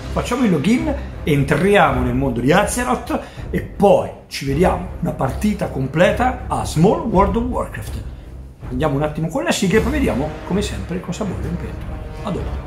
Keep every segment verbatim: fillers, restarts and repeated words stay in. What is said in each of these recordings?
facciamo il login, entriamo nel mondo di Azeroth e poi ci vediamo una partita completa a Small World of Warcraft. Andiamo un attimo con la sigla e poi vediamo come sempre cosa vuole in pentola. A dopo.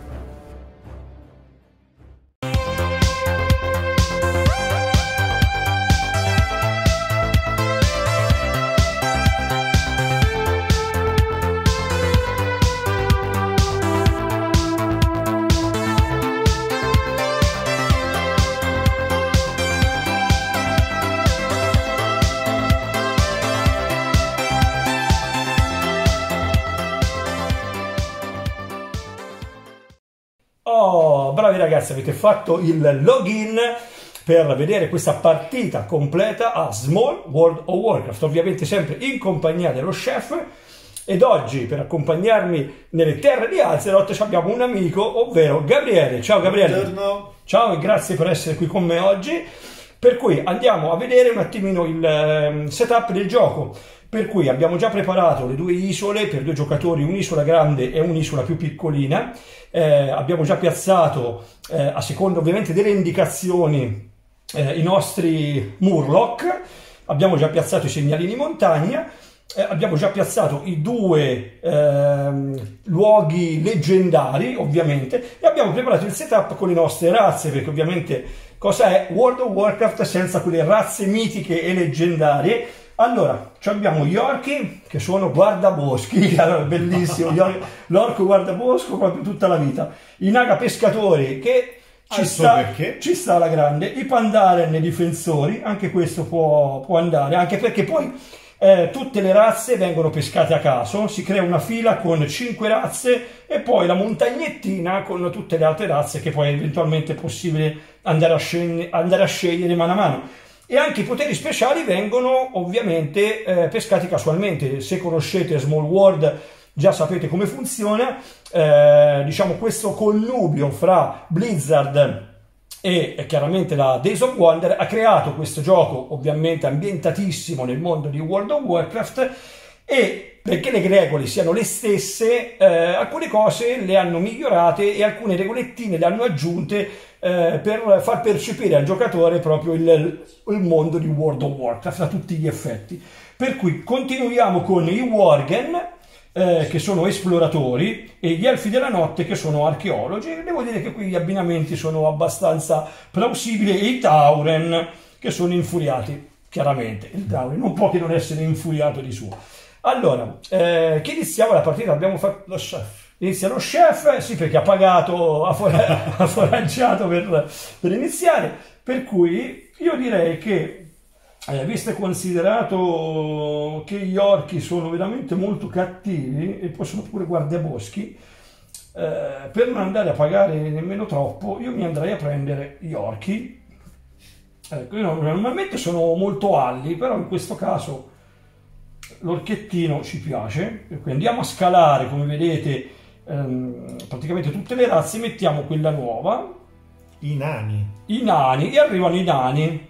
Oh, bravi ragazzi, avete fatto il login per vedere questa partita completa a Small World of Warcraft, ovviamente sempre in compagnia dello chef. Ed oggi, per accompagnarmi nelle terre di Azeroth, abbiamo un amico, ovvero Gabriele. Ciao Gabriele. Buongiorno. Ciao e grazie per essere qui con me oggi. Per cui andiamo a vedere un attimino il setup del gioco. Per cui abbiamo già preparato le due isole per due giocatori, un'isola grande e un'isola più piccolina. Eh, abbiamo già piazzato, eh, a seconda ovviamente delle indicazioni, eh, i nostri Murloc. Abbiamo già piazzato i segnalini montagna. Eh, abbiamo già piazzato i due eh, luoghi leggendari, ovviamente, e abbiamo preparato il setup con le nostre razze, perché ovviamente cosa è World of Warcraft senza quelle razze mitiche e leggendarie? Allora, abbiamo gli orchi che sono guardaboschi, allora, bellissimo, l'orco guardabosco proprio tutta la vita, i naga pescatori che ci sta, ci sta alla grande, i pandaren difensori, anche questo può, può andare, anche perché poi eh, tutte le razze vengono pescate a caso, si crea una fila con cinque razze e poi la montagnettina con tutte le altre razze che poi eventualmente è possibile andare a, andare a scegliere mano a mano. E anche i poteri speciali vengono ovviamente eh, pescati casualmente. Se conoscete Small World già sapete come funziona, eh, diciamo questo connubio fra Blizzard e, e chiaramente la Days of Wonder ha creato questo gioco ovviamente ambientatissimo nel mondo di World of Warcraft, e perché le regole siano le stesse, eh, alcune cose le hanno migliorate e alcune regolettine le hanno aggiunte eh, per far percepire al giocatore proprio il, il mondo di World of Warcraft a tutti gli effetti. Per cui continuiamo con i Worgen, eh, che sono esploratori, e gli Elfi della Notte, che sono archeologi. Devo dire che qui gli abbinamenti sono abbastanza plausibili, e i Tauren, che sono infuriati, chiaramente. Il Tauren non può che non essere infuriato di suo. Allora, eh, che iniziamo la partita? Abbiamo fatto lo chef. Inizia lo chef, sì, perché ha pagato, ha, for ha foraggiato per, per iniziare. Per cui io direi che, eh, visto e considerato che gli orchi sono veramente molto cattivi e poi sono pure guardiaboschi, eh, per non andare a pagare nemmeno troppo, io mi andrei a prendere gli orchi. Ecco, io normalmente sono molto alli, però in questo caso l'orchettino ci piace, per cui andiamo a scalare, come vedete, ehm, praticamente tutte le razze. Mettiamo quella nuova, i nani, i nani, e arrivano i nani,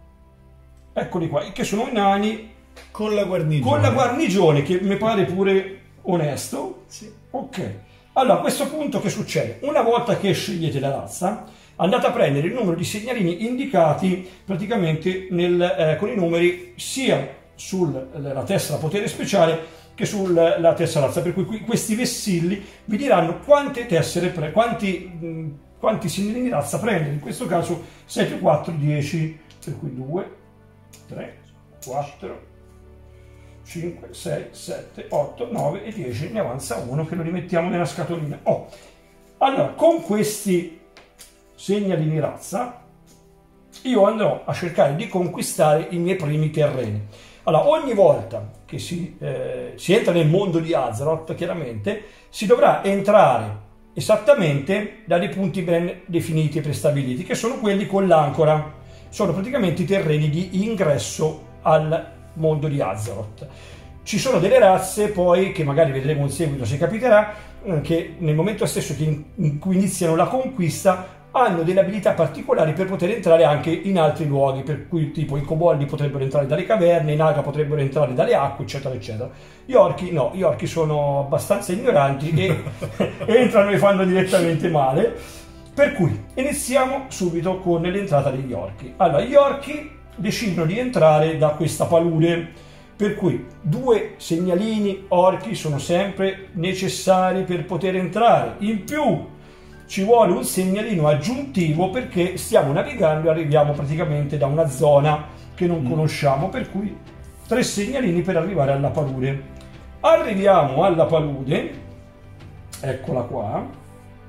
eccoli qua, che sono i nani con la guarnigione, con la guarnigione, che mi pare pure onesto. Sì. Ok, allora a questo punto che succede? Una volta che scegliete la razza, andate a prendere il numero di segnalini indicati praticamente nel, eh, con i numeri sia sulla tessera potere speciale che sulla tessera razza, per cui qui, questi vessilli vi diranno quante tessere, pre quanti, mh, quanti segnalini di razza prendere. In questo caso sei più quattro, dieci, per cui due, tre, quattro, cinque, sei, sette, otto, nove e dieci, ne avanza uno che lo rimettiamo nella scatolina. Oh. Allora, con questi segnalini razza io andrò a cercare di conquistare i miei primi terreni. Allora, ogni volta che si, eh, si entra nel mondo di Azeroth, chiaramente, si dovrà entrare esattamente da dei punti ben definiti e prestabiliti, che sono quelli con l'ancora. Sono praticamente i terreni di ingresso al mondo di Azeroth. Ci sono delle razze poi, che magari vedremo in seguito se capiterà, che nel momento stesso in cui iniziano la conquista hanno delle abilità particolari per poter entrare anche in altri luoghi, per cui tipo i coboldi potrebbero entrare dalle caverne, i naga potrebbero entrare dalle acque, eccetera eccetera. Gli orchi no, gli orchi sono abbastanza ignoranti e entrano e fanno direttamente male. Per cui iniziamo subito con l'entrata degli orchi. Allora, gli orchi decidono di entrare da questa palude, per cui due segnalini orchi sono sempre necessari per poter entrare. In più ci vuole un segnalino aggiuntivo perché stiamo navigando e arriviamo praticamente da una zona che non conosciamo, per cui tre segnalini per arrivare alla palude. Arriviamo alla palude, eccola qua,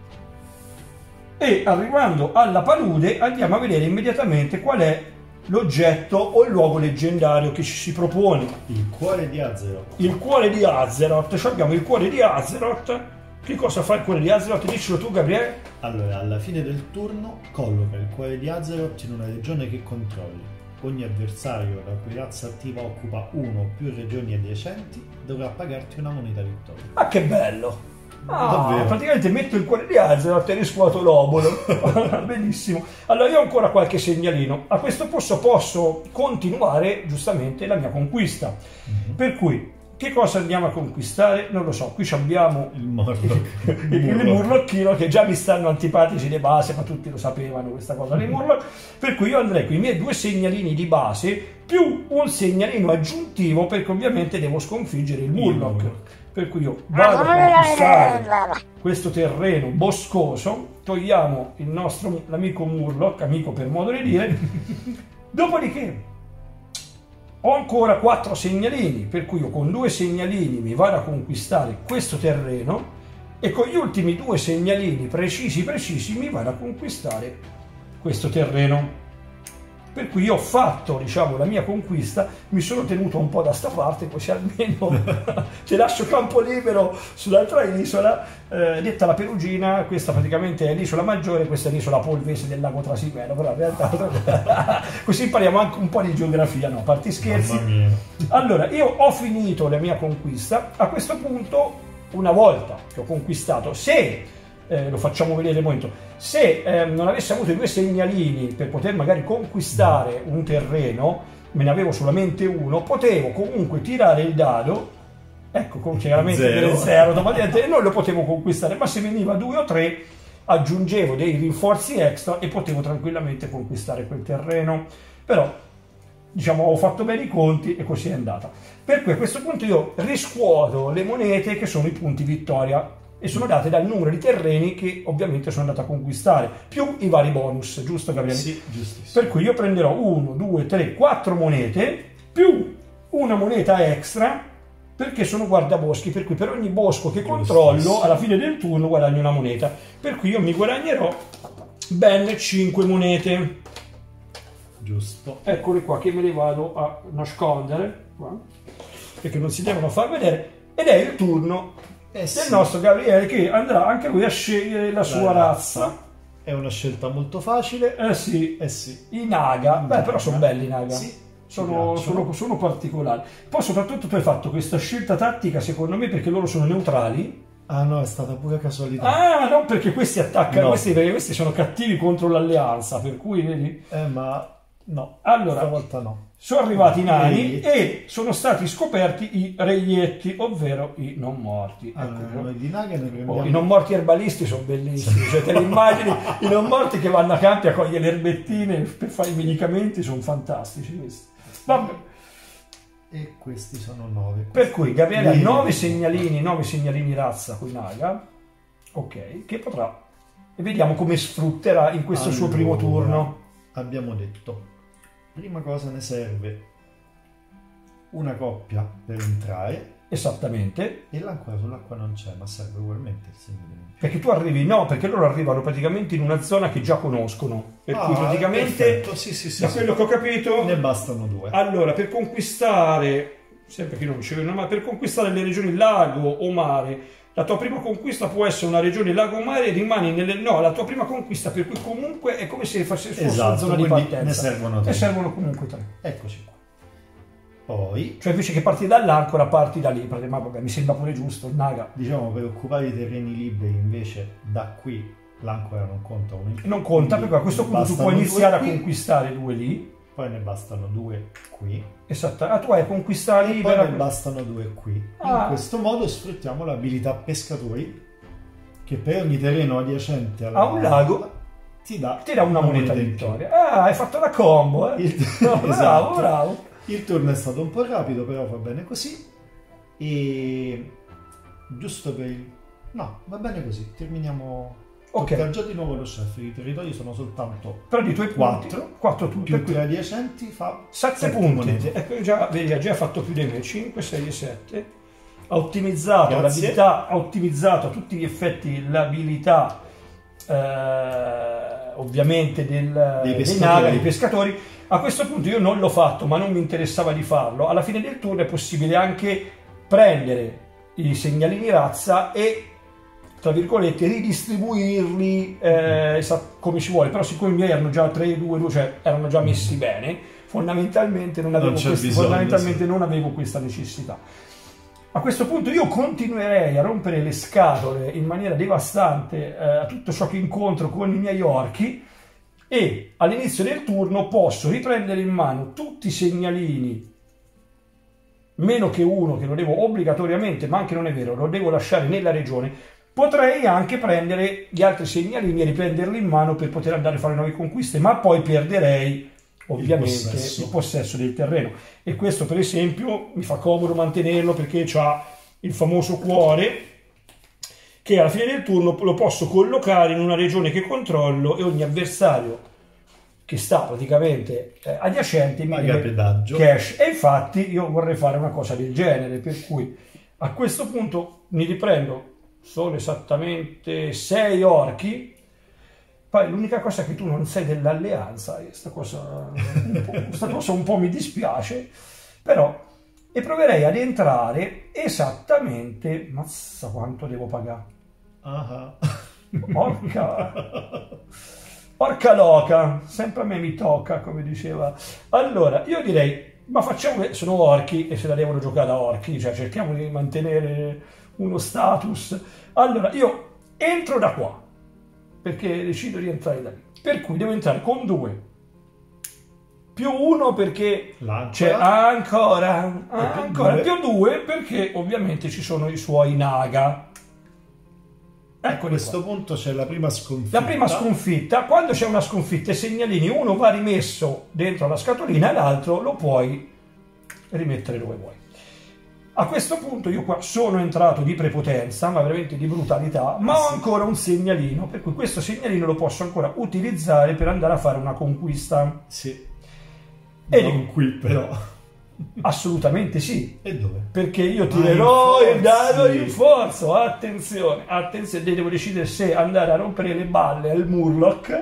e arrivando alla palude andiamo a vedere immediatamente qual è l'oggetto o il luogo leggendario che ci si propone. Il cuore di Azeroth. Il cuore di Azeroth, cioè abbiamo il cuore di Azeroth. Che cosa fa il cuore di Azeroth? Dicelo tu, Gabriele. Allora, alla fine del turno colloca il cuore di Azeroth in una regione che controlli. Ogni avversario la cui razza attiva occupa uno o più regioni adiacenti dovrà pagarti una moneta vittoria. Ma che bello! Ah, Davvero? praticamente metto il cuore di Azeroth e riscuoto l'obolo. Benissimo. Allora io ho ancora qualche segnalino. A questo punto posso continuare giustamente la mia conquista. Mm-hmm. Per cui, che cosa andiamo a conquistare? Non lo so. Qui abbiamo il Murloc. il, il Murlocchino, che già mi stanno antipatici di base, ma tutti lo sapevano questa cosa dei Murloc. Per cui io andrei con i miei due segnalini di base più un segnalino aggiuntivo, perché ovviamente devo sconfiggere il Murloc. Il Murloc. Per cui io vado a conquistare questo terreno boscoso, togliamo il nostro l'amico Murloc, amico per modo di dire, dopodiché ho ancora quattro segnalini, per cui io con due segnalini mi vado a conquistare questo terreno e con gli ultimi due segnalini precisi precisi mi vado a conquistare questo terreno. Per cui io ho fatto, diciamo, la mia conquista, mi sono tenuto un po' da sta parte, così almeno ti lascio campo libero sull'altra isola, eh, detta la Perugina. Questa praticamente è l'isola maggiore, questa è l'isola polvese del lago Trasimeno, però in realtà così impariamo anche un po' di geografia, no? A parte scherzi. Allora, io ho finito la mia conquista. A questo punto, una volta che ho conquistato, se Eh, lo facciamo vedere un momento, se eh, non avessi avuto i due segnalini per poter magari conquistare un terreno, me ne avevo solamente uno, potevo comunque tirare il dado, ecco, con chiaramente zero, zero e non lo potevo conquistare, ma se veniva due o tre aggiungevo dei rinforzi extra e potevo tranquillamente conquistare quel terreno. Però diciamo ho fatto bene i conti e così è andata. Per cui a questo punto io riscuoto le monete che sono i punti vittoria e sono date dal numero di terreni che ovviamente sono andato a conquistare, più i vari bonus, giusto Gabriele? Sì, giustissimo. Per cui io prenderò uno, due, tre, quattro monete, più una moneta extra, perché sono guardaboschi, per cui per ogni bosco che controllo, alla fine del turno guadagno una moneta. Per cui io mi guadagnerò ben cinque monete. Giusto. Eccole qua, che me le vado a nascondere, qua, perché non si devono far vedere, ed è il turno Eh del sì. nostro Gabriele, che andrà anche lui a scegliere la sua La razza. razza. È una scelta molto facile. Eh sì, Eh sì. i Naga. Beh, però sono belli i Naga. Sì, sono, ci piacciono. sono, sono particolari. Poi soprattutto tu hai fatto questa scelta tattica, secondo me, perché loro sono neutrali. Ah no, è stata pure casualità. Ah, non perché questi attaccano, No. questi, perché questi sono cattivi contro l'alleanza, per cui vedi. Eh, ma no, Allora, stavolta no. sono arrivati i nani Reietti. e sono stati scoperti i reietti, ovvero i non morti. Allora, Ecco. noi di Naga ne Oh, prendiamo... i non morti erbalisti sono bellissimi, cioè te li immagini, i non morti che vanno a campi a cogliere le erbettine per fare i medicamenti, sono fantastici questi. Vabbè. E questi sono nove. Per cui Gabriele ha Sì. nove segnalini, nove segnalini razza con Naga, ok, che potrà, e vediamo come sfrutterà in questo suo primo Allora, turno. Abbiamo detto, prima cosa ne serve una coppia per entrare, Esattamente, e l'ancora sull'acqua non c'è, ma serve ugualmente il segnalino. perché tu arrivi, no, perché loro arrivano praticamente in una zona che già conoscono, per cui Ah, praticamente, perfetto, sì, sì, sì, da sì. quello che ho capito, Ne bastano due. allora, per conquistare, sempre che non c'è, ma per conquistare le regioni lago o mare, la tua prima conquista può essere una regione lago o mare e rimani nelle... No, la tua prima conquista, per cui comunque è come se fosse fosse Esatto, una zona di quindi partenza. ne servono tre. Ne servono comunque tre. Eccoci qua. Poi, Cioè invece che parti dall'ancora, parti da lì, perché ma vabbè, mi sembra pure giusto, il Naga. diciamo, per occupare i terreni liberi, invece, da qui l'ancora non conta uno in più. Non conta, Quindi perché a questo punto tu bastano puoi iniziare a due qui, conquistare due lì. Poi ne bastano due qui. Esatto, ah, tu hai conquistare E poi libera. ne bastano due qui. Ah. In questo modo sfruttiamo l'abilità pescatori, che per ogni terreno adiacente alla A un lago ti dà, ti dà una, una moneta, moneta di vittoria. Ah, hai fatto la combo, eh? Il, no, esatto. Bravo, bravo. Il turno è stato un po' rapido, però va bene così. E giusto per il... No, va bene così, terminiamo... Ok, tocca già di nuovo lo chef, i territori sono soltanto però di tuoi quattro, quattro tutti, più tre adiacenti fa sette punti. Ecco, già, vedi, ha già fatto più di me, cinque, sei, sette. Ha ottimizzato l'abilità, ha ottimizzato a tutti gli effetti l'abilità eh, ovviamente del, dei, pescatori. Dei, navi, dei pescatori. A questo punto io non l'ho fatto, ma non mi interessava di farlo. Alla fine del turno è possibile anche prendere i segnalini razza e, tra virgolette, ridistribuirli eh, come ci vuole. Però siccome i miei erano già tre, due, due, cioè erano già messi mm. bene, fondamentalmente non avevo, non questi, bisogno, fondamentalmente sì. non avevo questa necessità. A questo punto io continuerei a rompere le scatole in maniera devastante eh, a tutto ciò che incontro con i miei orchi, e all'inizio del turno posso riprendere in mano tutti i segnalini, meno che uno che lo devo obbligatoriamente, ma anche non è vero, lo devo lasciare nella regione. Potrei anche prendere gli altri segnalini e riprenderli in mano per poter andare a fare nuove conquiste, ma poi perderei ovviamente il possesso. il possesso del terreno. E questo, per esempio, mi fa comodo mantenerlo perché c'ha il famoso cuore, che alla fine del turno lo posso collocare in una regione che controllo e ogni avversario che sta praticamente eh, adiacente mi deve cash. E infatti io vorrei fare una cosa del genere, per cui a questo punto mi riprendo, sono esattamente sei orchi. Poi l'unica cosa è che tu non sei dell'alleanza, e questa cosa, cosa un po' mi dispiace, però, e proverei ad entrare esattamente, mazza quanto devo pagare. Uh-huh. Porca, porca loca, sempre a me mi tocca, come diceva. Allora, io direi, ma facciamo, sono orchi e se la devono giocare da orchi, cioè cerchiamo di mantenere uno status. Allora, io entro da qua, perché decido di entrare da lì, per cui devo entrare con due più uno perché c'è ancora ancora più due perché ovviamente ci sono i suoi naga. Ecco, a questo qua. punto c'è la prima sconfitta. La prima sconfitta, quando c'è una sconfitta, i segnalini uno va rimesso dentro la scatolina e l'altro lo puoi rimettere dove vuoi. A questo punto io qua sono entrato di prepotenza, ma veramente di brutalità, ma ho ancora un segnalino, per cui questo segnalino lo posso ancora utilizzare per andare a fare una conquista. Sì. E non qui però. Assolutamente sì. E dove? Perché io tirerò il dado di rinforzo, attenzione, attenzione, devo decidere se andare a rompere le balle al Murloc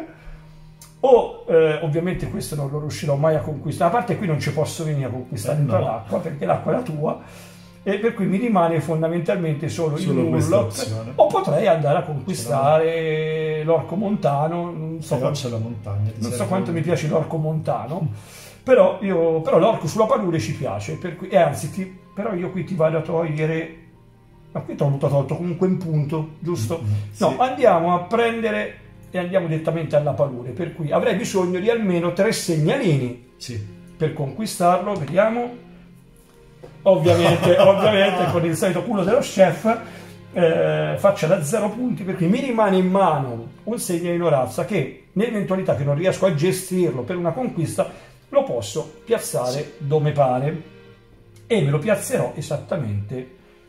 o eh, ovviamente questo non lo riuscirò mai a conquistare, a parte qui non ci posso venire a conquistare eh dentro no. l'acqua perché l'acqua è la tua, e per cui mi rimane fondamentalmente solo, solo il Murloc, o potrei andare a conquistare l'orco montano, non so, quanto, c'è la montagna, non so quanto mi piace l'orco montano, però, io, però l'orco sulla palude ci piace, per cui, e anzi, ti, però io qui ti vado a togliere, ma qui ti ho tolto comunque un punto, giusto? Mm-hmm, no, sì. Andiamo a prendere e andiamo direttamente alla palude, per cui avrei bisogno di almeno tre segnalini sì. per conquistarlo, vediamo. Ovviamente, ovviamente con il solito culo dello chef eh, faccia da zero punti, perché mi rimane in mano un segnalino razza che nell'eventualità che non riesco a gestirlo per una conquista lo posso piazzare sì. dove pare, e me lo piazzerò esattamente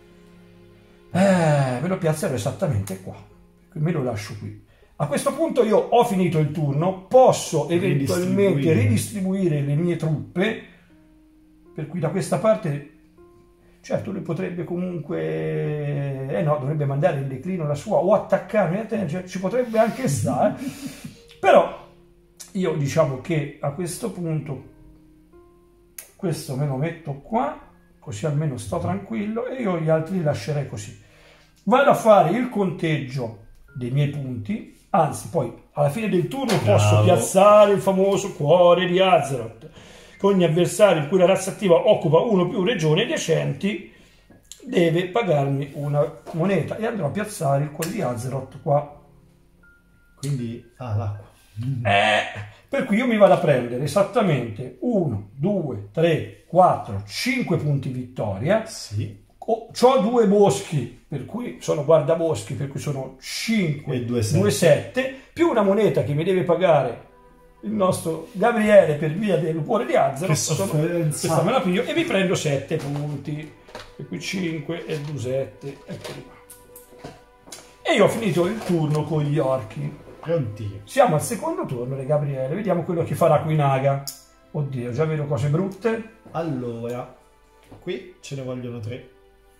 eh, me lo piazzerò esattamente qua, me lo lascio qui. A questo punto io ho finito il turno, posso eventualmente ridistribuire le mie truppe, per cui da questa parte certo lui potrebbe comunque eh no, dovrebbe mandare in declino la sua o attaccarmi a te, cioè, ci potrebbe anche stare, però io diciamo che a questo punto questo me lo metto qua, così almeno sto tranquillo, e io gli altri li lascerei così. Vado a fare il conteggio dei miei punti, anzi poi alla fine del turno Bravo. posso piazzare il famoso cuore di Azeroth, che ogni avversario in cui la razza attiva occupa uno più regioni adiacenti deve pagarmi una moneta, e andrò a piazzare il cuore di Azeroth qua. Quindi ah, l'acqua. Eh, per cui io mi vado a prendere esattamente uno, due, tre, quattro, cinque punti vittoria. Sì. Oh, ho due boschi, per cui sono guardaboschi, per cui sono cinque, due, sette, più una moneta che mi deve pagare il nostro Gabriele per via del cuore di Azzaro. Che sofferenza. Questa me la piglio e mi prendo sette punti. E qui cinque e due sette. Eccoli qua. E io ho finito il turno con gli orchi. Pronti. Siamo al secondo turno di Gabriele. Vediamo quello che farà qui Naga. Oddio, già vedo cose brutte. Allora, qui ce ne vogliono tre.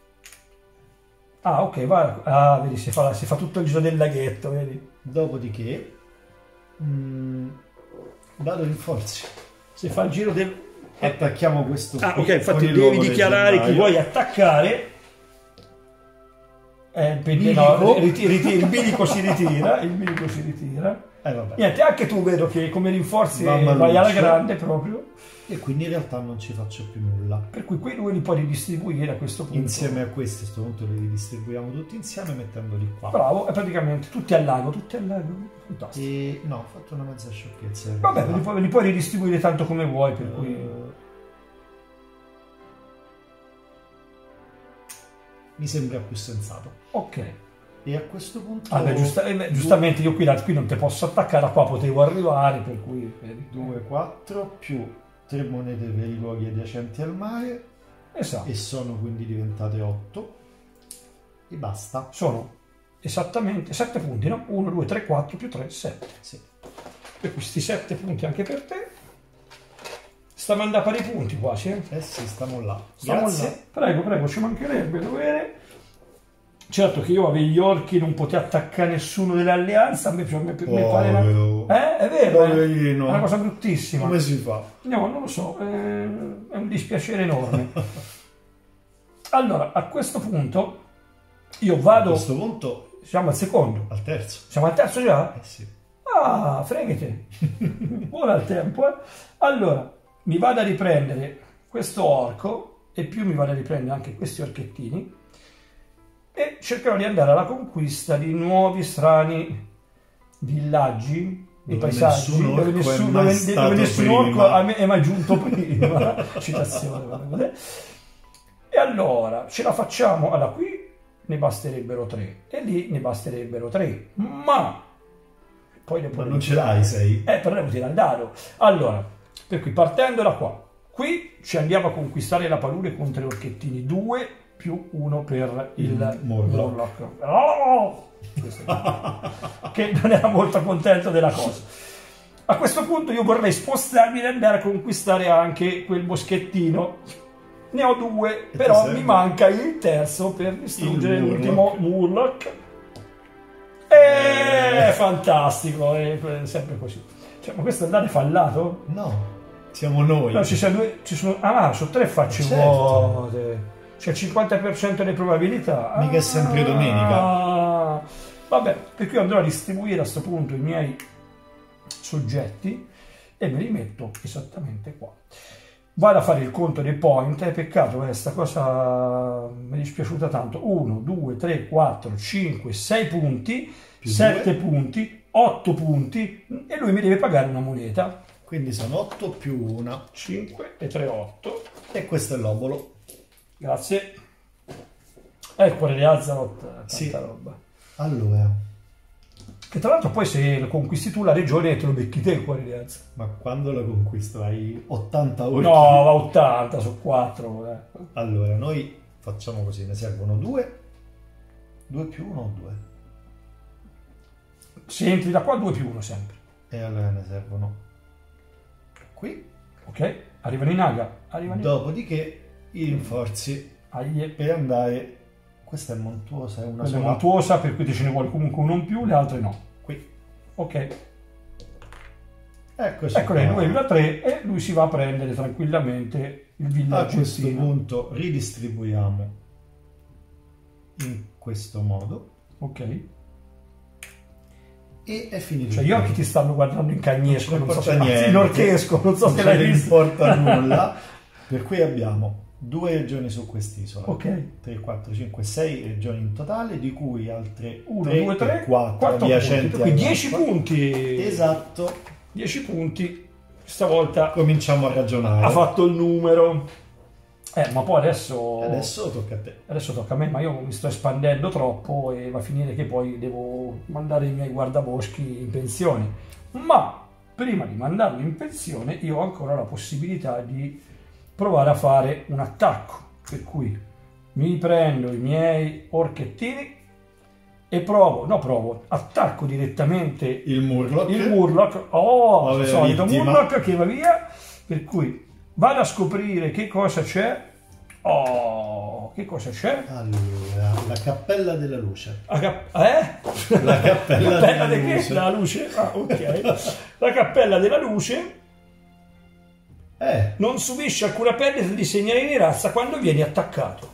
Ah, ok, va. Ah, vedi, si fa, si fa tutto il giro del laghetto, vedi? Dopodiché mh, vado in forze. Si fa il giro del... Attacchiamo questo Ah, qui ok, infatti con il devi luogo dichiarare chi leggendario. vuoi attaccare. Eh, il, pedi- Bilico. no, riti- riti- il bilico si ritira, il bilico si ritira. Eh, vabbè. Niente, anche tu vedo che come rinforzi Mamma vai alla Lucia. grande proprio. E quindi in realtà non ci faccio più nulla. Per cui quei due li puoi ridistribuire a questo punto. Insieme a questi, a questo punto li ridistribuiamo tutti insieme mettendoli qua. Bravo, e praticamente tutti al lago, tutti al lago. Fantastico. E no, ho fatto una mezza sciocchezza. in Vabbè, realtà. li puoi, li puoi ridistribuire tanto come vuoi, per cui... Eh, mi sembra più sensato. Ok. E a questo punto Vabbè, giusta- eh, beh, giustamente io qui, da- qui non ti posso attaccare, da qua potevo arrivare, per cui... vedi. due, quattro più tre monete per i luoghi adiacenti al mare Esatto. e sono quindi diventate otto e basta. Sono esattamente sette punti, no? uno, due, tre, quattro più tre, sette. Sì. E questi sette punti anche per te. Stiamo andando a pari punti quasi, eh? Eh sì, stiamo là. Stiamo Grazie. là. Prego, prego, ci mancherebbe dovere. Certo che io avevo gli orchi, non potevo attaccare nessuno dell'alleanza, a me, a me, a me pare una... Povero. Eh, è vero, eh? Poverino. È una cosa bruttissima. Come si fa? No, non lo so, eh, è un dispiacere enorme. Allora, a questo punto io A vado... questo punto Siamo al secondo. al terzo. Siamo al terzo già? Eh sì. Ah, freghete. Buona al tempo, eh. Allora, mi vado a riprendere questo orco e più mi vado a riprendere anche questi orchettini e cercherò di andare alla conquista di nuovi strani villaggi e Dove paesaggi nessun dove orco è nessun, mai dove- stato dove nessun prima. orco a me- è mai giunto prima. Citazione. guarda. E allora, ce la facciamo? Allora, qui ne basterebbero tre e lì ne basterebbero tre, ma poi ne Ma puoi non ce l'hai, sei? eh, però devo tirare il dado. Allora, per cui partendo da qua, qui ci andiamo a conquistare la palude contro i orchettini, due più uno per il, Il Morlock. Morlock. Oh! Questo è- che non era molto contento della cosa. A questo punto io vorrei spostarmi e andare a conquistare anche quel moschettino. Ne ho due, ti però serve? mi manca il terzo per distruggere Il l'ultimo Murloc. Eh, fantastico, è sempre così. Cioè, ma questo è il dado fallato? No, siamo noi. No, ci sono due, ci sono, ah, su tre facce Certo. vuote. C'è il cinquanta per cento delle probabilità. Mica è sempre domenica. Ah, vabbè, per cui andrò a distribuire a questo punto i miei soggetti e me li metto esattamente qua. Vado a fare il conto dei point, è peccato, questa cosa mi è dispiaciuta tanto. uno, due, tre, quattro, cinque, sei punti, Più sette due. punti, otto punti e lui mi deve pagare una moneta. Quindi sono otto più una. cinque e tre, otto. E questo è l'obolo. Grazie. Ecco le Azzarot, tanta Sì. roba. Allora, Che tra l'altro poi se lo conquisti tu la regione te lo becchi te il cuore di Azzarot. ma quando la conquisto hai ottanta ore? No, va ottanta su quattro. Eh. Allora, noi facciamo così, ne servono due. Due più uno o due? Se entri da qua due più uno sempre. E allora ne servono qui. Ok? Arrivano in Naga. Arrivano in Dopodiché i rinforzi Aie. per andare. Questa è montuosa, è una Quella è sola. montuosa, per cui te ce ne vuole comunque uno in più, le altre no. Qui. Ok. Eccoci Ecco lei, qua. lui da tre e lui si va a prendere tranquillamente il A villaggio. questo punto ridistribuiamo in questo modo Ok. e è finito. Cioè il gli occhi gioco. ti stanno guardando in cagnesco, Non non so importa se niente. in orchesco, non so Non se ce l'hai ne visto. importa nulla. Per cui abbiamo due regioni su quest'isola. Ok. tre, quattro, cinque, sei regioni in totale, di cui altre uno, tre due, tre, e quattro quattro adiacenti punti. Quindi dieci all'acqua. punti. Esatto. dieci punti. Stavolta Cominciamo a ragionare. ha fatto il numero. Eh, ma poi adesso... Adesso tocca a te. Adesso tocca a me, ma io mi sto espandendo troppo e va a finire che poi devo mandare i miei guardaboschi in pensione. Ma prima di mandarli in pensione io ho ancora la possibilità di provare a fare un attacco. Per cui mi prendo i miei orchettini e provo, no provo, attacco direttamente il Murloc. Il Murloc, oh, Vabbè, il solito vittima. Murloc che va via. Per cui vado a scoprire che cosa c'è. Oh, che cosa c'è? Allora, la cappella della luce. La cap- eh? La cappella, La cappella della di che? luce. Della luce? Ah, ok. La cappella della luce Eh, non subisce alcuna perdita di segnali di razza quando viene attaccato.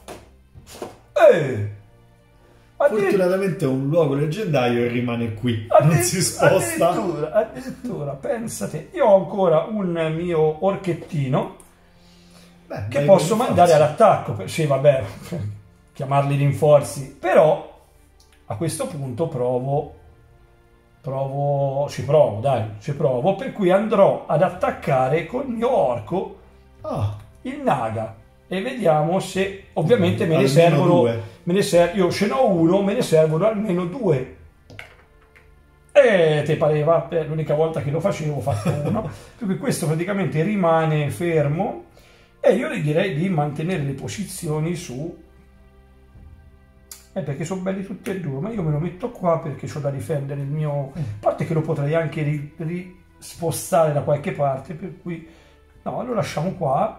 Eh! Addir- fortunatamente è un luogo leggendario e rimane qui, addir- non si sposta. Addirittura, addirittura, pensate, io ho ancora un mio orchettino Beh, che vai posso con mandare forza. all'attacco. Per- Sì, vabbè, chiamarli rinforzi, però a questo punto provo, provo, ci provo, dai, ci provo, per cui andrò ad attaccare col mio orco Ah, il Naga e vediamo se ovviamente me ne Almeno servono, due. me ne ser- io ce n'ho uno, me ne servono almeno due. E te pareva, è l'unica volta che lo facevo, ho fatto uno, quindi questo praticamente rimane fermo e io gli direi di mantenere le posizioni su, eh, perché sono belli tutti e due, ma io me lo metto qua perché ho da difendere il mio, a parte che lo potrei anche ri- rispostare da qualche parte, per cui no, lo lasciamo qua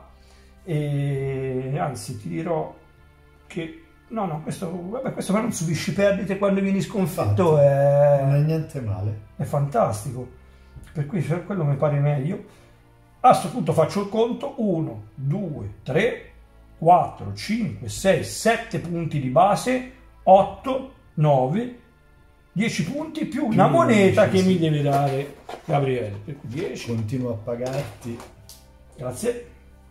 e anzi ti dirò che no, no, questo, vabbè, questo però non subisci perdite quando vieni sconfitto, è... non è niente male. è fantastico, per cui cioè, quello mi pare meglio. A questo punto faccio il conto: uno, due, tre, quattro, cinque, sei, sette punti di base, otto, nove, dieci punti più una Più moneta undici, che sì. mi deve dare Gabriele, per cui dieci, Continuo a pagarti. grazie.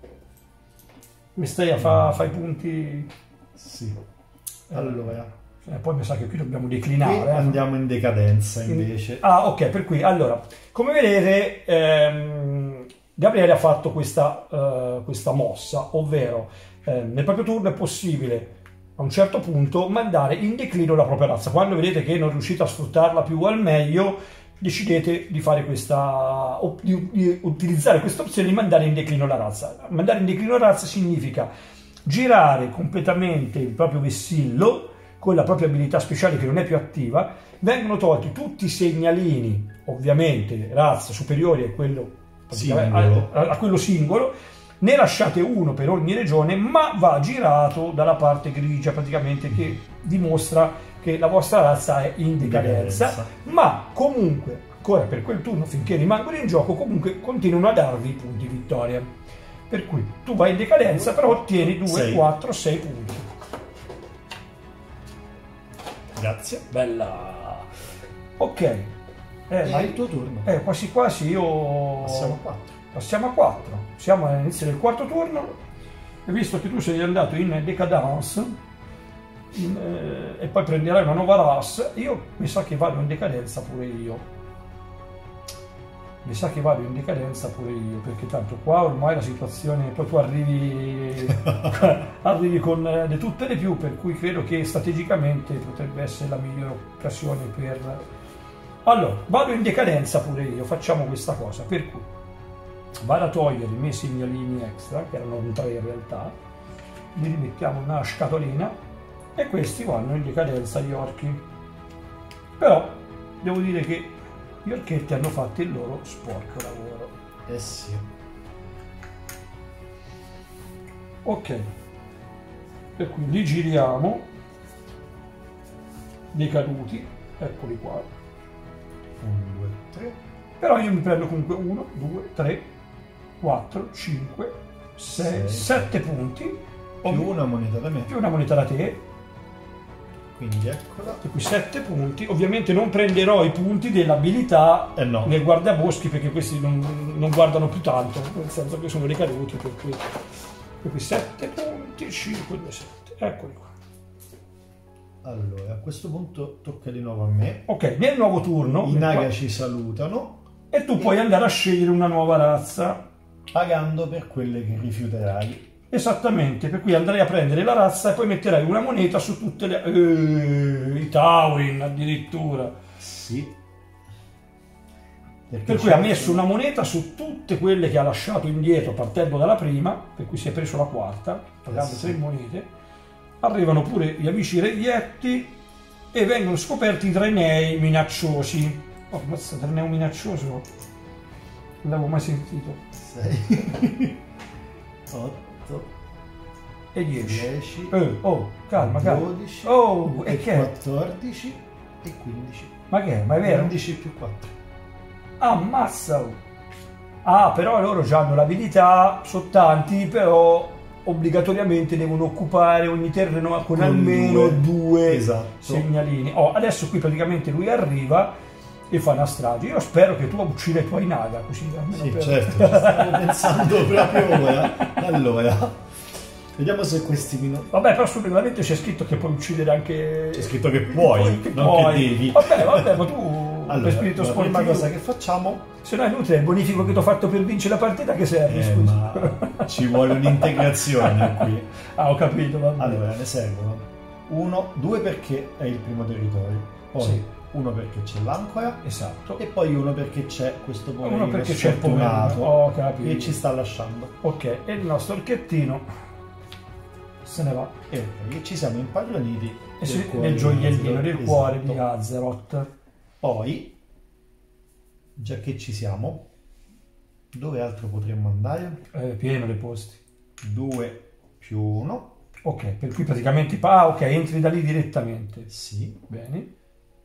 Mi stai a fare fa i punti. Sì. Allora, Eh, poi mi sa che qui dobbiamo qui declinare. eh. andiamo in decadenza invece. Ah, ok, per cui allora, come vedete, ehm, Gabriele ha fatto questa, eh, questa mossa, ovvero eh, nel proprio turno è possibile a un certo punto mandare in declino la propria razza. Quando vedete che non riuscite a sfruttarla più al meglio, decidete di fare questa, o di, di utilizzare questa opzione di mandare in declino la razza. Mandare in declino la razza significa girare completamente il proprio vessillo con la propria abilità speciale che non è più attiva, vengono tolti tutti i segnalini, ovviamente razza superiori a quello Singolo. a, a quello singolo, ne lasciate uno per ogni regione, ma va girato dalla parte grigia praticamente, che dimostra che la vostra razza è in decadenza, Decadenza. ma comunque ancora per quel turno, finché rimangono in gioco, comunque continuano a darvi i punti vittoria. Per cui tu vai in decadenza, però ottieni due, Sei. quattro, sei punti. Grazie. Bella. Ok. Eh, È ma il tuo turno. eh, quasi quasi io... Passiamo a quattro. Passiamo a quattro. Siamo all'inizio del quarto turno. E visto che tu sei andato in decadence in, eh, e poi prenderai una nuova razza, io mi sa che vado in decadenza pure io. Mi sa che vado in decadenza pure io, perché tanto qua ormai la situazione, poi tu arrivi, arrivi con eh, le tutte le più, per cui credo che strategicamente potrebbe essere la migliore occasione per... Allora, vado in decadenza pure io, facciamo questa cosa, per cui vado a togliere i miei segnalini extra, che erano un tre in realtà, li rimettiamo in una scatolina e questi vanno in decadenza gli orchi. Però devo dire che gli orchetti hanno fatto il loro sporco lavoro. Eh sì. Ok, per cui li giriamo, decaduti, eccoli qua. uno, due, tre. Però io mi prendo comunque uno, due, tre, quattro, cinque, sei, Sei. sette punti, Più una moneta da me. più una moneta da te, Quindi eccola. per cui sette punti. Ovviamente non prenderò i punti dell'abilità Eh no. nel guardaboschi, perché questi non, non guardano più tanto, nel senso che sono ricaduti, per cui, per cui sette punti, cinque, due, sette, eccoli qua. Allora, a questo punto tocca di nuovo a me. Ok, nel nuovo turno, I naga ci salutano, e tu puoi andare a scegliere una nuova razza. pagando per quelle che rifiuterai. Esattamente, per cui andrai a prendere la razza e poi metterai una moneta su tutte le... Eh, i Taurin addirittura. Sì. Perché Per cui ha certo- messo una moneta su tutte quelle che ha lasciato indietro partendo dalla prima, per cui si è preso la quarta, pagando Eh sì. tre monete. Arrivano pure gli amici reietti e vengono scoperti i Draenei minacciosi. Oh, mazza, Draeneo minaccioso, non l'avevo mai sentito. sei, otto, E dieci. dieci, Eh, oh, calma, calma. dodici, Oh, e e che è? quattordici e quindici. Ma che è? Ma è vero? undici più quattro. Ammazza! Ah, però loro hanno l'abilità, sono tanti, però obbligatoriamente devono occupare ogni terreno con, Con almeno due. due Esatto. segnalini. Oh, adesso qui praticamente lui arriva e fa una strage. Io spero che tu uccida i tuoi naga, così almeno Sì, per... certo, ci stavo pensando proprio ora. Allora, vediamo se questi minuti... Vabbè, però sul regolamento c'è scritto che puoi uccidere anche... C'è scritto che puoi, che non puoi. che devi. Vabbè, vabbè, ma tu Allora, per spirito la sportivo... prima cosa che facciamo Se no è inutile, il bonifico che ti ho fatto per vincere la partita che serve, eh, scusa. ma ci vuole un'integrazione qui. Ah, ho capito, va bene. Allora, ne servono uno, due perché è il primo territorio, poi Sì. uno perché c'è l'ancora Esatto. e poi uno perché c'è questo Uno poverino perché c'è il sfortunato poverino. Ho capito. che ci sta lasciando. Ok, e il nostro orchettino se ne va. E ok, ci siamo impadroniti E del si, cuore nel di gioiellino Azeroth. del cuore Esatto. di Azeroth. Poi, già che ci siamo, dove altro potremmo andare? È pieno dei posti. due più uno. Ok, per cui praticamente... Ah, ok, entri da lì direttamente. Sì. Bene.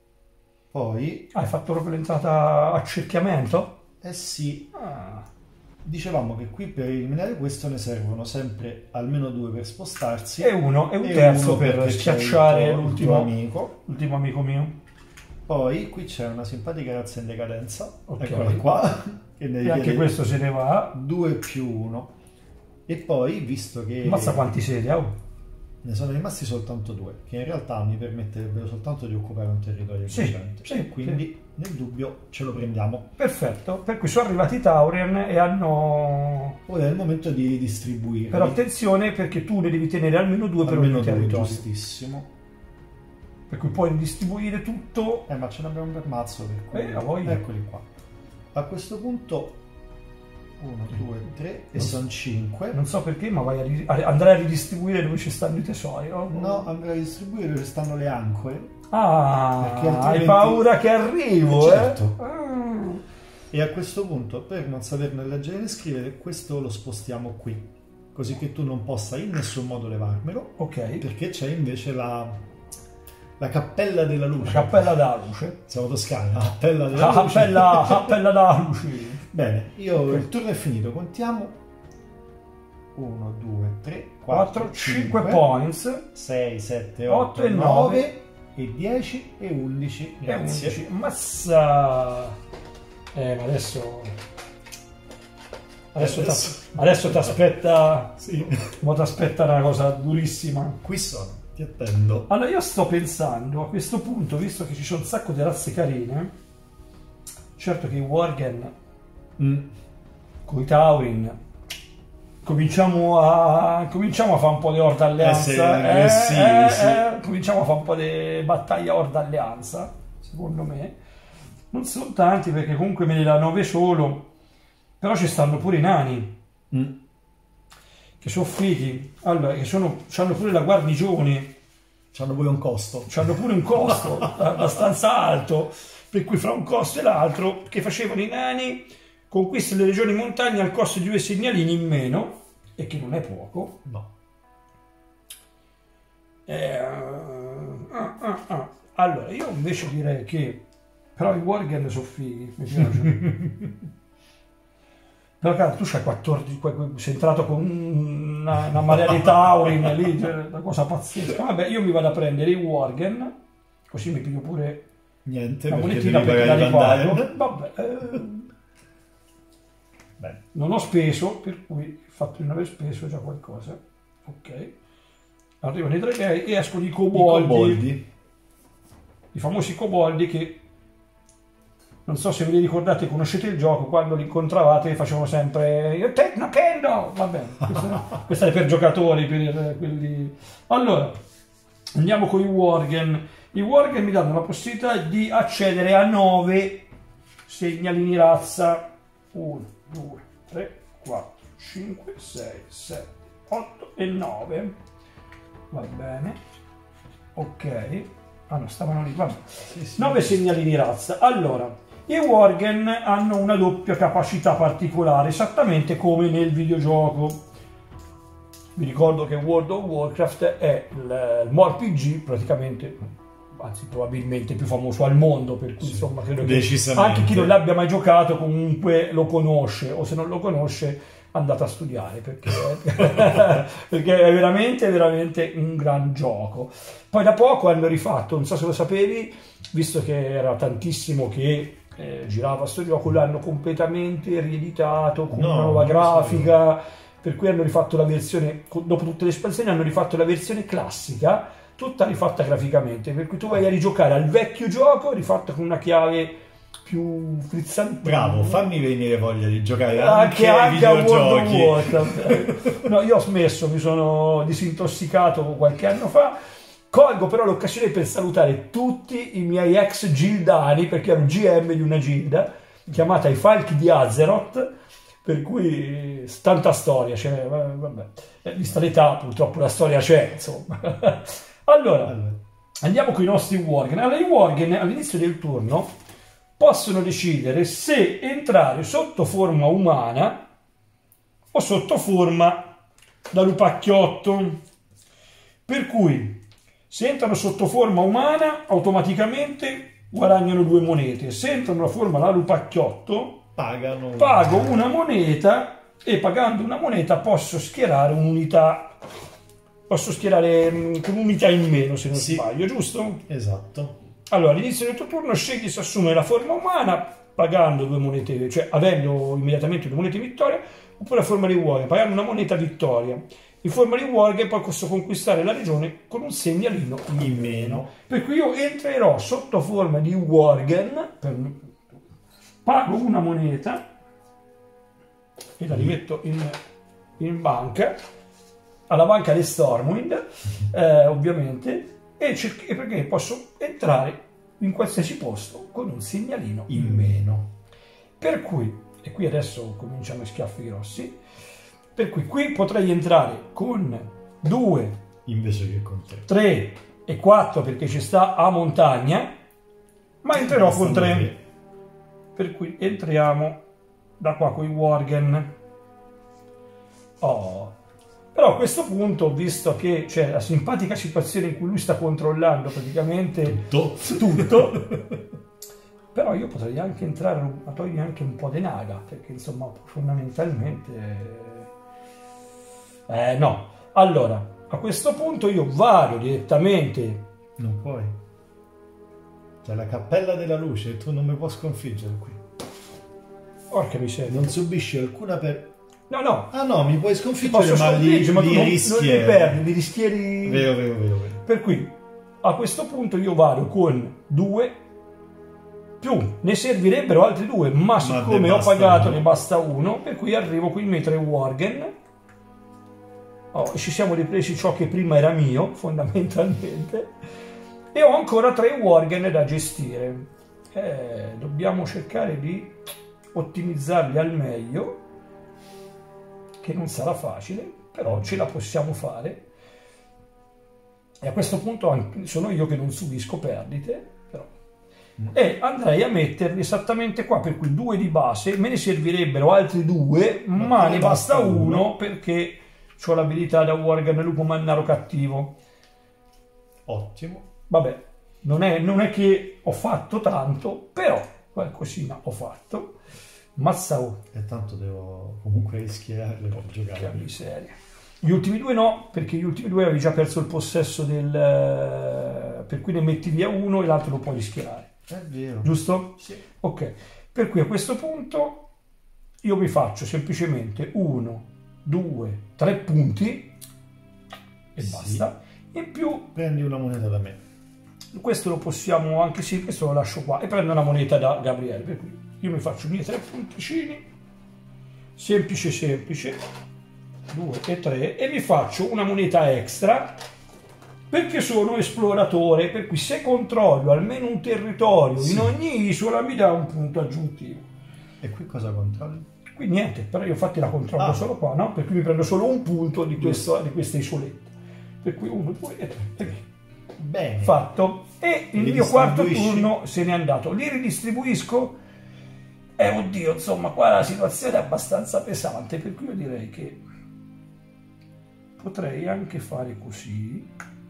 Poi, Ah, hai fatto proprio l'entrata a cerchiamento? eh sì, Ah, dicevamo che qui per eliminare questo ne servono sempre almeno due per spostarsi. e uno, e un e terzo uno per perché c'è schiacciare il tuo- il tuo l'ultimo amico. l'ultimo amico mio. Poi qui c'è una simpatica razza in decadenza. Ok. Eccola qua. Che ne E anche richiede questo se ne va. due più uno. E poi, visto che Ammazza quanti siete, oh. ne sono rimasti soltanto due, che in realtà mi permetterebbero soltanto di occupare un territorio Sì, decente. sì, E quindi nel dubbio ce lo prendiamo. Perfetto, per cui sono arrivati i Taurian e hanno... Ora è il momento di distribuire. Però attenzione perché tu ne devi tenere almeno due per almeno ogni due, territorio. giustissimo. Per cui puoi distribuire tutto. Eh, ma ce ne abbiamo un bel mazzo per cui... Eh, a voglia. Eccoli qua. A questo punto uno, due, tre e Non so- sono cinque. Non so perché, ma vai a ri- a- andrai a ridistribuire dove ci stanno i tesori. Oh. No, andrò a distribuire dove stanno le ancore. Ah, Perché altrimenti- hai paura che arrivo, Eh, certo. eh? Ah. E a questo punto, per non saperne leggere né scrivere, questo lo spostiamo qui. Così che tu non possa in nessun modo levarmelo. Ok, Perché c'è invece la, la cappella della la luce. cappella da luce. Siamo toscani, la cappella della La luce. cappella, cappella da luce. Bene, io Ok. il turno è finito, contiamo. uno, due, tre, quattro, quattro, cinque points sei, sette, otto otto, e nove e dieci e undici. e Grazie. undici. Massa. Eh, ma adesso... Adesso, Adesso- ti adesso ti aspetta... Sì. Ma ti aspetta una cosa durissima. Qui sono, ti attendo. Allora io sto pensando a questo punto, visto che ci sono un sacco di razze carine, certo che i Worgen Mm. con i Taurin cominciamo a cominciamo a fare un po' di Horda Alleanza, Essere aggressivi, sì. eh, cominciamo a fare un po' di battaglia Horda Alleanza, secondo me. Non sono tanti perché comunque me ne dà nove solo, però ci stanno pure i nani Mm. che sono fighi, allora che sono hanno pure la guarnigione. C'hanno pure un costo. C'hanno pure un costo abbastanza alto, per cui fra un costo e l'altro, che facevano i nani, conquistano le regioni montagne al costo di due segnalini in meno, e che non è poco. No. Eh, ah, ah, ah. Allora, io invece direi che, però i Worgen sono fighi, mi piace. Però cazzo, tu c'hai quattordici, sei entrato con una, una marea di Taurin lì, cioè, una cosa pazzesca. Vabbè, io mi vado a prendere i Worgen, così mi piglio pure Niente, una perché monetina devi per pagare la i riguardo. Vandalen. Vabbè, eh, Bene. non ho speso, per cui il fatto di non aver speso è già qualcosa. Ok. Arrivano i Draenei e escono i I coboldi, coboldi. i famosi coboldi che non so se ve li ricordate, conoscete il gioco, quando li incontravate facevano sempre Tecno Kendo, vabbè, questa, questa è per giocatori, per quelli... Allora, andiamo con i Worgen. I Worgen mi danno la possibilità di accedere a nove segnalini razza. uno, due, tre, quattro, cinque, sei, sette, otto e nove. Va bene. Ok. Ah no, stavano lì, vabbè. Sì, sì. nove segnalini razza. Allora, i Worgen hanno una doppia capacità particolare, esattamente come nel videogioco. Vi ricordo che World of Warcraft è il, il MMORPG praticamente, anzi probabilmente più famoso al mondo, per cui sì, insomma credo che anche chi non l'abbia mai giocato comunque lo conosce, o se non lo conosce andate a studiare, perché, perché è veramente veramente un gran gioco. Poi da poco hanno rifatto, non so se lo sapevi, visto che era tantissimo che eh, girava sto gioco, l'hanno completamente rieditato con no, una nuova grafica, per cui hanno rifatto la versione, dopo tutte le espansioni hanno rifatto la versione classica, tutta rifatta graficamente, per cui tu vai a rigiocare al vecchio gioco rifatto con una chiave più frizzante. Bravo, fammi venire voglia di giocare anche, anche, anche ai a World videogiochi. of Warcraft. No, io ho smesso, mi sono disintossicato qualche anno fa. Colgo però l'occasione per salutare tutti i miei ex gildani, perché ero G M di una gilda chiamata i Falchi di Azeroth, per cui tanta storia, cioè, vabbè, vista l'età purtroppo la storia c'è, insomma. Allora, allora, andiamo con i nostri Worgen. Allora, i Worgen all'inizio del turno possono decidere se entrare sotto forma umana o sotto forma da lupacchiotto. Per cui, se entrano sotto forma umana, automaticamente guadagnano due monete. Se entrano la forma da lupacchiotto, pagano pago una moneta e pagando una moneta posso schierare un'unità. Posso schierare con un'unità in meno, se non sì, sbaglio, giusto? Esatto. Allora, all'inizio del tuo turno scegli se assumere la forma umana pagando due monete, cioè avendo immediatamente due monete vittoria, oppure la forma di Worgen, pagando una moneta vittoria. In forma di Worgen poi posso conquistare la regione con un segnalino in meno. Per cui io entrerò sotto forma di Worgen, per... pago una moneta e la rimetto in, in banca, alla banca di Stormwind, eh, ovviamente, e perché posso entrare in qualsiasi posto con un segnalino in meno. Per cui, e qui adesso cominciano i schiaffi grossi, per cui qui potrei entrare con due, invece che con tre, tre e quattro perché ci sta a montagna, ma entrerò con tre. Per cui entriamo da qua con i Worgen. Oh. Però a questo punto, visto che c'è la simpatica situazione in cui lui sta controllando praticamente tutto, tutto però io potrei anche entrare a togliere anche un po' di naga, perché insomma fondamentalmente eh no. Allora, a questo punto io vado direttamente. Non puoi. C'è la cappella della luce e tu non mi puoi sconfiggere qui. Porca miseria. Non subisci alcuna per... No, no. Ah no, mi puoi sconfiggere, ma li, ma li non, rischieri. Non li perdi, li rischieri... Vero, vero, vero, vero. Per cui, a questo punto io vado con due, più ne servirebbero altri due, ma, ma siccome ho pagato uno. Ne basta uno, per cui arrivo con i miei tre Worgen. Oh, ci siamo ripresi ciò che prima era mio, fondamentalmente. E ho ancora tre Worgen da gestire. Eh, dobbiamo cercare di ottimizzarli al meglio, che non sarà facile, però ce la possiamo fare. E a questo punto sono io che non subisco perdite, però. Mm. E andrei a metterli esattamente qua, per cui due di base, me ne servirebbero altri due, ma, ma ne basta uno, uno perché ho l'abilità da Worgen lupo mannaro cattivo. Ottimo. Vabbè, non è, non è che ho fatto tanto, però qualcosina ho fatto. Mazzao. E tanto devo comunque rischiarle per giocare. Che miseria. Gli ultimi due no, perché gli ultimi due avevi già perso il possesso del... per cui ne metti via uno e l'altro lo puoi rischiare. È vero. Giusto? Sì. Ok. Per cui a questo punto io vi faccio semplicemente uno, due, tre punti e sì. basta. In più... Prendi una moneta da me. questo lo possiamo anche, sì, questo lo lascio qua e prendo una moneta da Gabriele, per cui io mi faccio i miei tre punticini, semplice semplice, due e tre, e mi faccio una moneta extra perché sono esploratore, per cui se controllo almeno un territorio sì. in ogni isola mi dà un punto aggiuntivo. E qui cosa controlli? Qui niente, però io infatti la controllo ah. solo qua, no? Per cui mi prendo solo un punto di, questo, di queste isolette, per cui uno, due e tre. Bene. Fatto. E il mio quarto turno se n'è andato. Li ridistribuisco? Eh, oddio, insomma, qua la situazione è abbastanza pesante, per cui io direi che potrei anche fare così.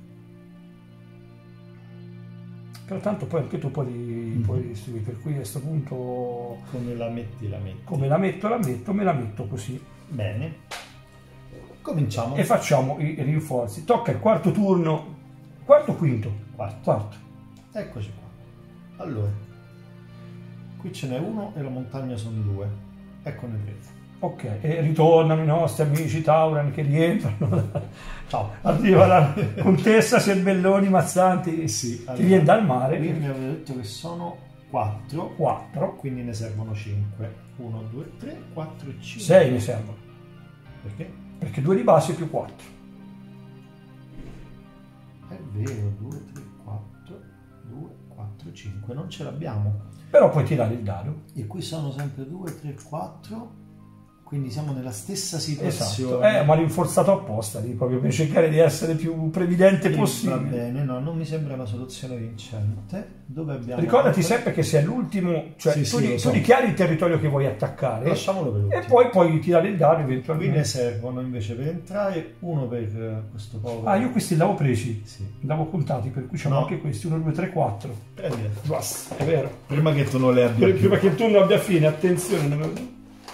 Però tanto poi anche tu puoi, mm-hmm. puoi ridistribuire, per cui a questo punto... Come la metti, la metti. Come la metto, la metto, me la metto così. Bene. Cominciamo. E facciamo i rinforzi. Tocca il quarto turno. Quarto o quinto? Quarto. Quarto. Eccoci qua. Allora, qui ce n'è uno e la montagna sono due. Eccone tre. Ok, e ritornano i nostri amici Tauren che rientrano. Ciao. Arriva la contessa Serbelloni Mazzanti sì, che allora, viene dal mare. Qui mi aveva detto che sono quattro. quattro. Quindi ne servono cinque. uno, due, tre, quattro e cinque. sei ne servono. Perché? Perché due di base più quattro. È vero, due, tre, quattro, due, quattro, cinque, non ce l'abbiamo. Però puoi tirare il dado. E qui sono sempre due, tre, quattro, quindi siamo nella stessa Esatto, situazione. eh, ma rinforzato apposta, lì, proprio per cercare di essere più previdente sì, possibile. Va bene, no, non mi sembra una soluzione vincente. Dove abbiamo... Ricordati sempre che se è l'ultimo, cioè sì, tu, sì, di, tu so. dichiari il territorio che vuoi attaccare. Lasciamolo per l'ultimo. E poi puoi tirare il dado eventualmente. Qui ne servono invece per entrare, uno per questo povero. Ah, io questi li avevo presi, sì. li avevo contati, per cui c'hanno no. anche questi, uno, due, tre, quattro. Prendi. Basta, è vero. Prima che tu non le abbia Prima più. Che il turno abbia fine, attenzione. Non...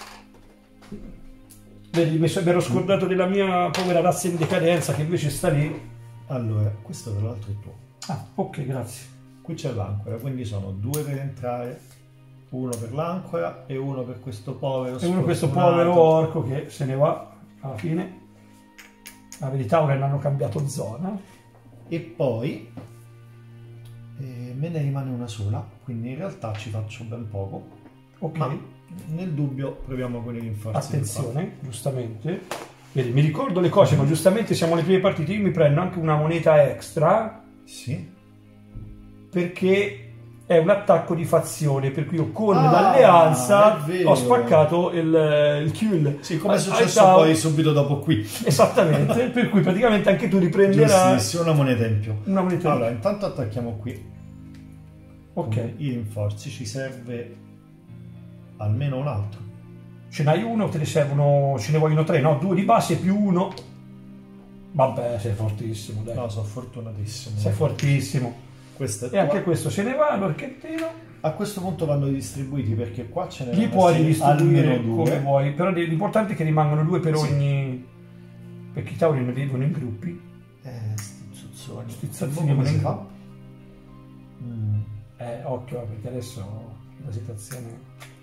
Vedi, mi ero scordato della mia povera razza in decadenza che invece sta lì. Allora, questo tra l'altro è tuo. Ah, ok, grazie. Qui c'è l'ancora, quindi sono due per entrare, uno per l'ancora e uno per questo povero e uno per questo povero orco che se ne va alla fine. La verità ora hanno cambiato zona. E poi eh, me ne rimane una sola, quindi in realtà ci faccio ben poco. Ok. Ma nel dubbio proviamo con i rinforzi. Attenzione, giustamente. Vedi, mi ricordo le cose, ma giustamente siamo alle prime partite. Io mi prendo anche una moneta extra. Sì. Perché è un attacco di fazione, per cui io con ah, l'alleanza ho spaccato il, il kill. Sì, come è successo poi subito dopo qui. Esattamente, per cui praticamente anche tu riprenderai una moneta in più. Una moneta allora, in più. Intanto attacchiamo qui. Ok. I rinforzi, ci serve almeno un altro. Ce n'hai uno, te ne servono, ce ne vogliono tre, no? Due di base più uno. Vabbè, sei fortissimo, dai. No, sono fortunatissimo. Sei fortissimo. Questo è e anche questo se ne va, l'orchettino. A questo punto vanno distribuiti perché qua ce ne li puoi distribuire come due. vuoi, però l'importante è che rimangano due per sì. ogni. Perché i tauri vivono in gruppi. Eh, stizzuzzoni. Stizzazzoni come si fa? Mm. Eh, occhio, perché adesso la situazione.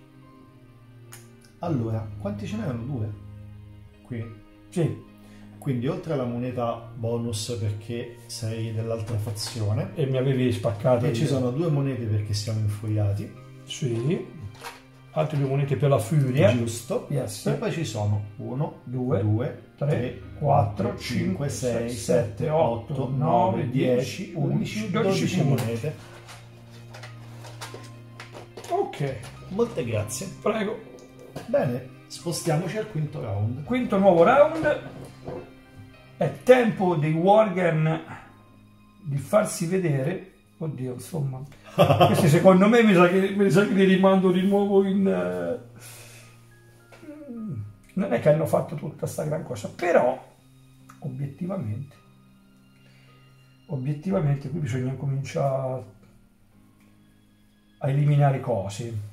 Allora, quanti ce n'erano? Due? Qui? Sì. Quindi oltre alla moneta bonus perché sei dell'altra fazione e mi avevi spaccato e ci sono due monete perché siamo infuriati, sì, altre due monete per la furia, giusto, yes. E poi ci sono uno, due, tre, quattro, cinque, sei, sette, otto, nove, dieci, undici, dodici monete. Ok, molte grazie, prego. Bene, spostiamoci al quinto round. Quinto nuovo round. È tempo dei Worgen di farsi vedere. Oddio, insomma, questi secondo me mi sa che, mi sa che li rimando di nuovo in. Uh... Non è che hanno fatto tutta sta gran cosa, però obiettivamente, obiettivamente qui bisogna cominciare a eliminare cose.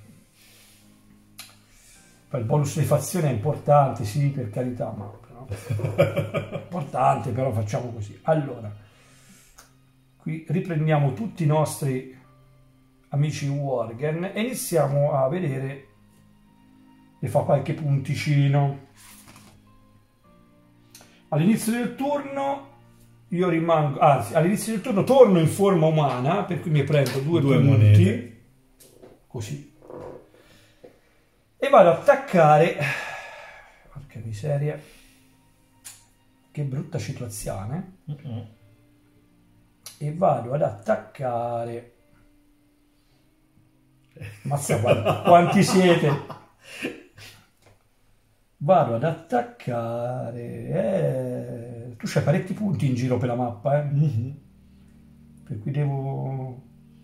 Poi il bonus di fazione è importante, sì, per carità, ma importante, però facciamo così. Allora, qui riprendiamo tutti i nostri amici Worgen e iniziamo a vedere, e fa qualche punticino. All'inizio del turno io rimango, anzi all'inizio del turno torno in forma umana, per cui mi prendo due, Due punti, monete. così, e vado ad attaccare, porca miseria, che brutta situazione, Mm-mm. e vado ad attaccare, mazza quanti, quanti siete, vado ad attaccare, eh, tu c'hai parecchi punti in giro per la mappa, eh? Mm-hmm. Per cui devo,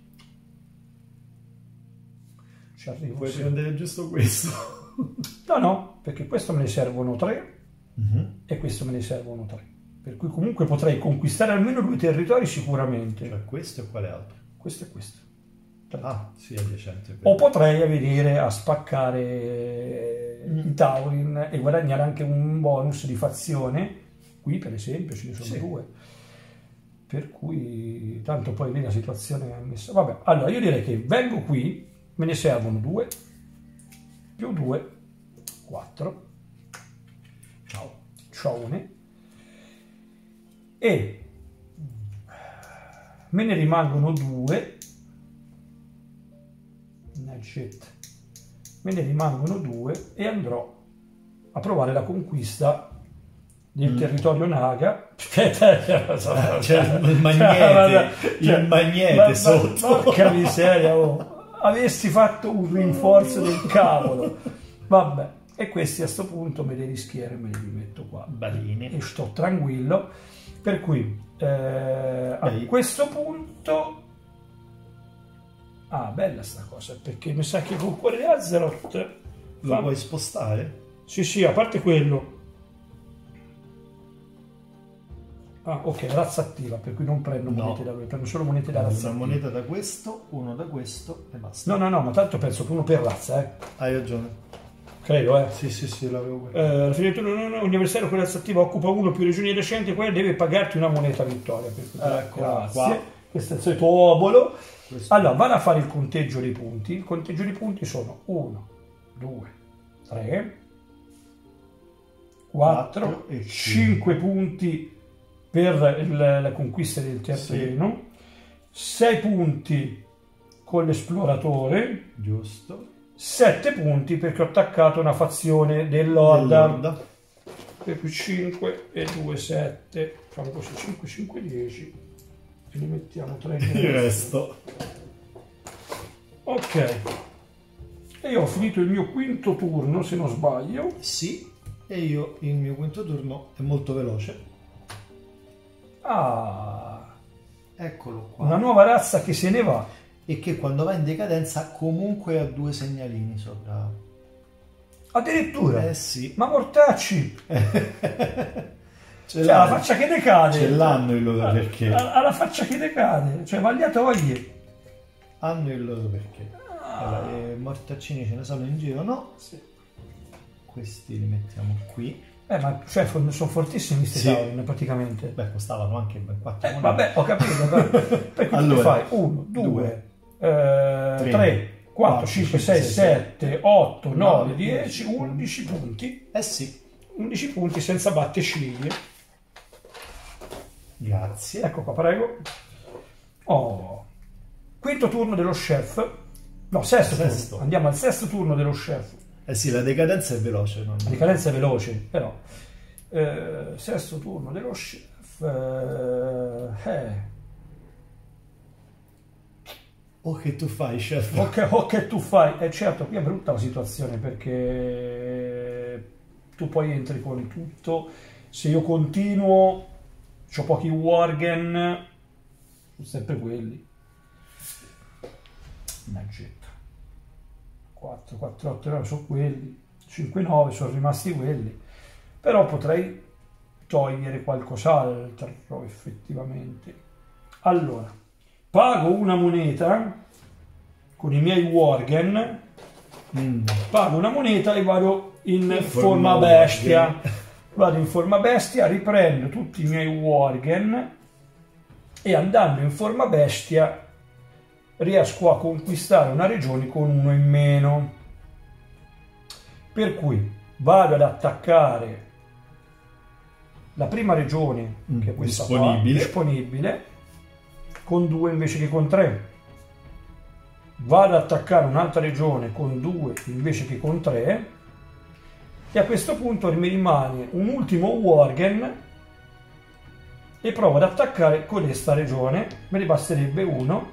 ci arrivo, Puoi sì. prendere giusto questo. No, no, perché questo me ne servono tre Mm-hmm. e questo me ne servono tre. Per cui comunque potrei conquistare almeno due territori sicuramente. Cioè questo e quale altro? Questo e questo. Tre. Ah, sì, adiacente. O potrei venire a spaccare mm. i Taurin e guadagnare anche un bonus di fazione. Qui per esempio ce ne sono sì. due. Per cui tanto poi lì la situazione è messa. Vabbè, allora io direi che vengo qui, me ne servono due, più due, quattro. Ciao. Ciaone. E me ne rimangono due. Nugget. Me ne rimangono due e andrò a provare la conquista del mm. territorio Naga. Aspetta, c'è il magnete, cioè, il magnete ma, sotto. Ma, porca miseria, oh. Avessi fatto un rinforzo del cavolo. Vabbè, e questi a sto punto me li rischiero e me li rimetto qua. Balini. E sto tranquillo. Per cui eh, a questo punto... Ah, bella sta cosa, perché mi sa che con cuore di Azeroth... Lo fa... puoi spostare? Sì, sì, a parte quello. Ah, ok, razza attiva, per cui non prendo no. monete da lui, prendo solo monete da razza Una attiva. moneta da questo, uno da questo e basta. No, no, no, ma tanto penso che uno per razza, eh. Hai ragione. Credo, eh. Sì, sì, sì, l'avevo eh, alla fine del turno, no, no, un avversario con razza attiva occupa uno più regioni adiacenti, quella deve pagarti una moneta vittoria. Per cui, ecco, grazie. Qua. Questo è il solito obolo. Questo. Allora, vado a fare il conteggio dei punti. Il conteggio dei punti sono uno, due, tre, quattro e cinque punti per il, la conquista del terreno, sì. sei punti con l'esploratore, giusto, sette punti perché ho attaccato una fazione dell'Horda, per cui cinque e due, sette, facciamo così, cinque, cinque, dieci e li mettiamo tre il resto. Ok, e io ho finito il mio quinto turno se non sbaglio. Sì, e io il mio quinto turno è molto veloce. Ah, eccolo qua. Una nuova razza che se ne va. E che quando va in decadenza comunque ha due segnalini sopra. Addirittura? Eh sì. Ma mortacci! Cioè la faccia che decade. Ce l'hanno il loro perché. Ha la faccia che decade. Cioè, vagliatogli. Hanno il loro perché. Allora, i mortaccini ce ne sono in giro, no? Sì. Questi li mettiamo qui. Eh, ma cioè, sono fortissimi questi sì. Taurin, praticamente. Beh, costavano anche ben quattro eh, vabbè, ho capito. Per cui allora, fai uno, due, tre, quattro, cinque, sei, sette, otto, nove, dieci, undici punti. Eh sì. undici punti senza batteciglie. Grazie. Ecco qua, prego. Oh. Quinto turno dello chef. No, sesto, sesto turno. Andiamo al sesto turno dello chef. Eh sì, la decadenza è veloce. Non... La decadenza è veloce, però. Eh, sesto turno dello chef. Eh, eh. Oh, che tu fai, chef? Oh, che, oh, che tu fai? E eh, certo, qui è brutta la situazione perché tu poi entri con tutto. Se io continuo, ho pochi Worgen, sempre quelli. Nugget. quattro, quattro, otto, nove sono quelli, cinque, nove sono rimasti quelli, però potrei togliere qualcos'altro effettivamente. Allora, pago una moneta con i miei Worgen, mm. pago una moneta e vado in, in forma, forma bestia. Worgen. Vado in forma bestia, riprendo tutti i miei Worgen e andando in forma bestia riesco a conquistare una regione con uno in meno, per cui vado ad attaccare la prima regione, Mm, che è questa disponibile. qua, disponibile, con due invece che con tre. Vado ad attaccare un'altra regione con due invece che con tre. E a questo punto mi rimane un ultimo Worgen e provo ad attaccare con questa regione. Me ne basterebbe uno.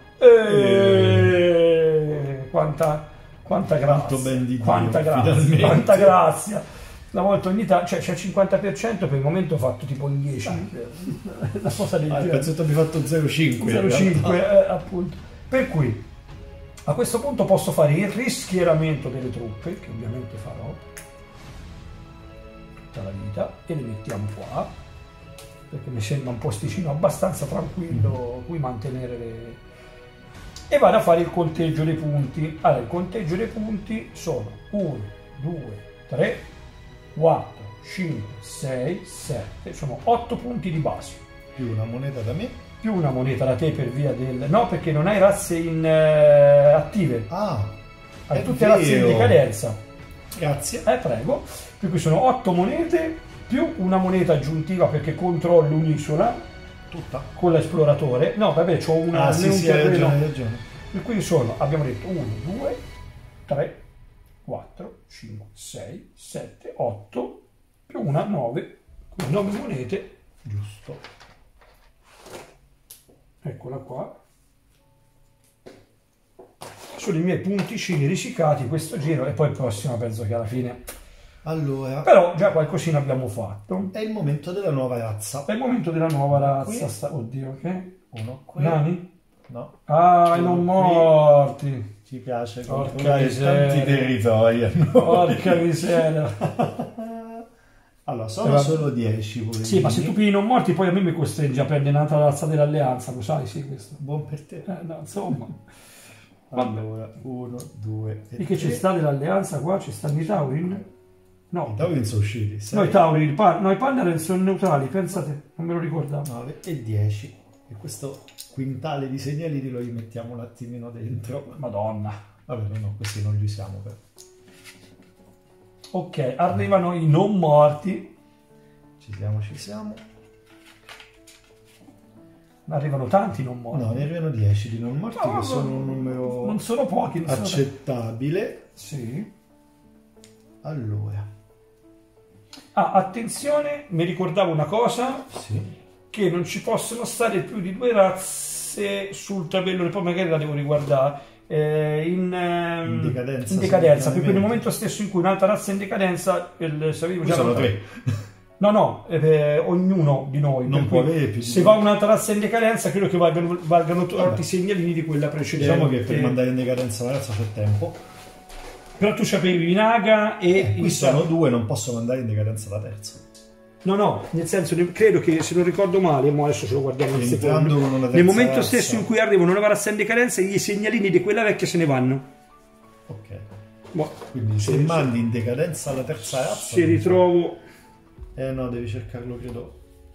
E... Quanta, quanta Quanto grazia, ben di Dio, quanta grazia, finalmente. quanta grazia. Una volta ogni tanto, cioè c'è il cinquanta per cento, per il momento ho fatto tipo il dieci, una cosa del Ah, genere. penso che abbia fatto zero virgola cinque. zero virgola cinque, eh, appunto. Per cui a questo punto posso fare il rischieramento delle truppe, che ovviamente farò tutta la vita, e le mettiamo qua, perché mi sembra un posticino abbastanza tranquillo cui mantenere le... E vado a fare il conteggio dei punti. Allora, il conteggio dei punti sono uno, due, tre, quattro, cinque, sei, sette, sono otto punti di base. Più una moneta da me. Più una moneta da te per via del... No, perché non hai razze in, eh, attive, Ah, hai è tutte razze in vero. decadenza. Grazie. Eh, prego. Per cui sono otto monete più una moneta aggiuntiva perché controllo un'isola Tutta. con l'esploratore. No, vabbè, c'ho una... Ah, sì, un sì, hai terreno. ragione, hai ragione. Per cui sono, abbiamo detto uno, due, tre, quattro, cinque, sei, sette, otto, più una, nove, quindi nove monete, giusto. Eccola qua. Sono i miei punticini risicati questo giro e poi il prossimo penso che alla fine... Allora, Però già qualcosina abbiamo fatto. è il momento della nuova razza. È il momento della nuova razza. Qui. Sta... Oddio, che? Uno qui. Nani? No. Ah, i Uno non qui. morti. Ci piace Porca controllare miseria. tanti territori. a noi. Porca miseria. Allora, sono Eh, vabbè. solo dieci. poverini. Sì, ma se tu pigli i non morti poi a me mi costringi a prendere un'altra razza dell'alleanza, lo sai, sì, questo. Buon per te. Eh, no, insomma. Allora, uno, due e E che tre. ci sta dell'alleanza qua? Ci stanno i Taurin? No. I Taurin sono usciti. No, i Taurin, i pa- no, i Pandaren sono neutrali, pensate, non me lo ricordavo. nove e dieci. E questo quintale di segnalini lo rimettiamo un attimino dentro. Madonna. Vabbè, no, no, questi non li usiamo però. Ok, arrivano i non morti. Ci siamo, ci siamo. Arrivano tanti non morti. No, ne arrivano dieci di non morti, No, che sono un numero non sono pochi. Non sono... accettabile. Sì. Allora, Ah, attenzione, mi ricordavo una cosa, sì. che non ci possono stare più di due razze sul tabellone, poi magari la devo riguardare, eh, in, ehm, In decadenza, in decadenza, perché simultaneamente. nel momento stesso in cui un'altra razza è in decadenza, il, se avevo Qui già sono notato- tre. No, no, eh, ognuno di noi. Non per può cui avere più di se due. va un'altra razza in decadenza, credo che valgano, valgano tutti Vabbè. i segnalini di quella precedente. Diciamo che per mandare in decadenza la razza c'è tempo. Però tu sapevi Naga e... Eh, qui il- sono due, non posso mandare in decadenza la terza. No, no, nel senso, credo che se non ricordo male, mo adesso ce lo guardiamo in Entrando secondo, con una terza nel momento razza. stesso in cui arriva una nuova razza in decadenza, i segnalini di quella vecchia se ne vanno. Ok. Boh, Quindi se Sì, mandi in decadenza la terza razza... se ritrovo... Eh no, devi cercarlo, credo.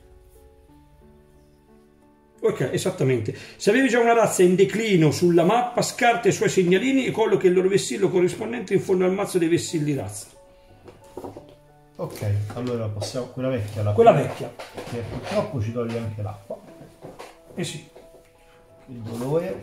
Ok, esattamente. Se avevi già una razza in declino sulla mappa, scarta i suoi segnalini e colloca il loro vessillo corrispondente in fondo al mazzo dei vessilli razza. Ok, allora passiamo quella vecchia. La Quella prima, vecchia. Che purtroppo ci toglie anche l'acqua. Eh sì. Il dolore.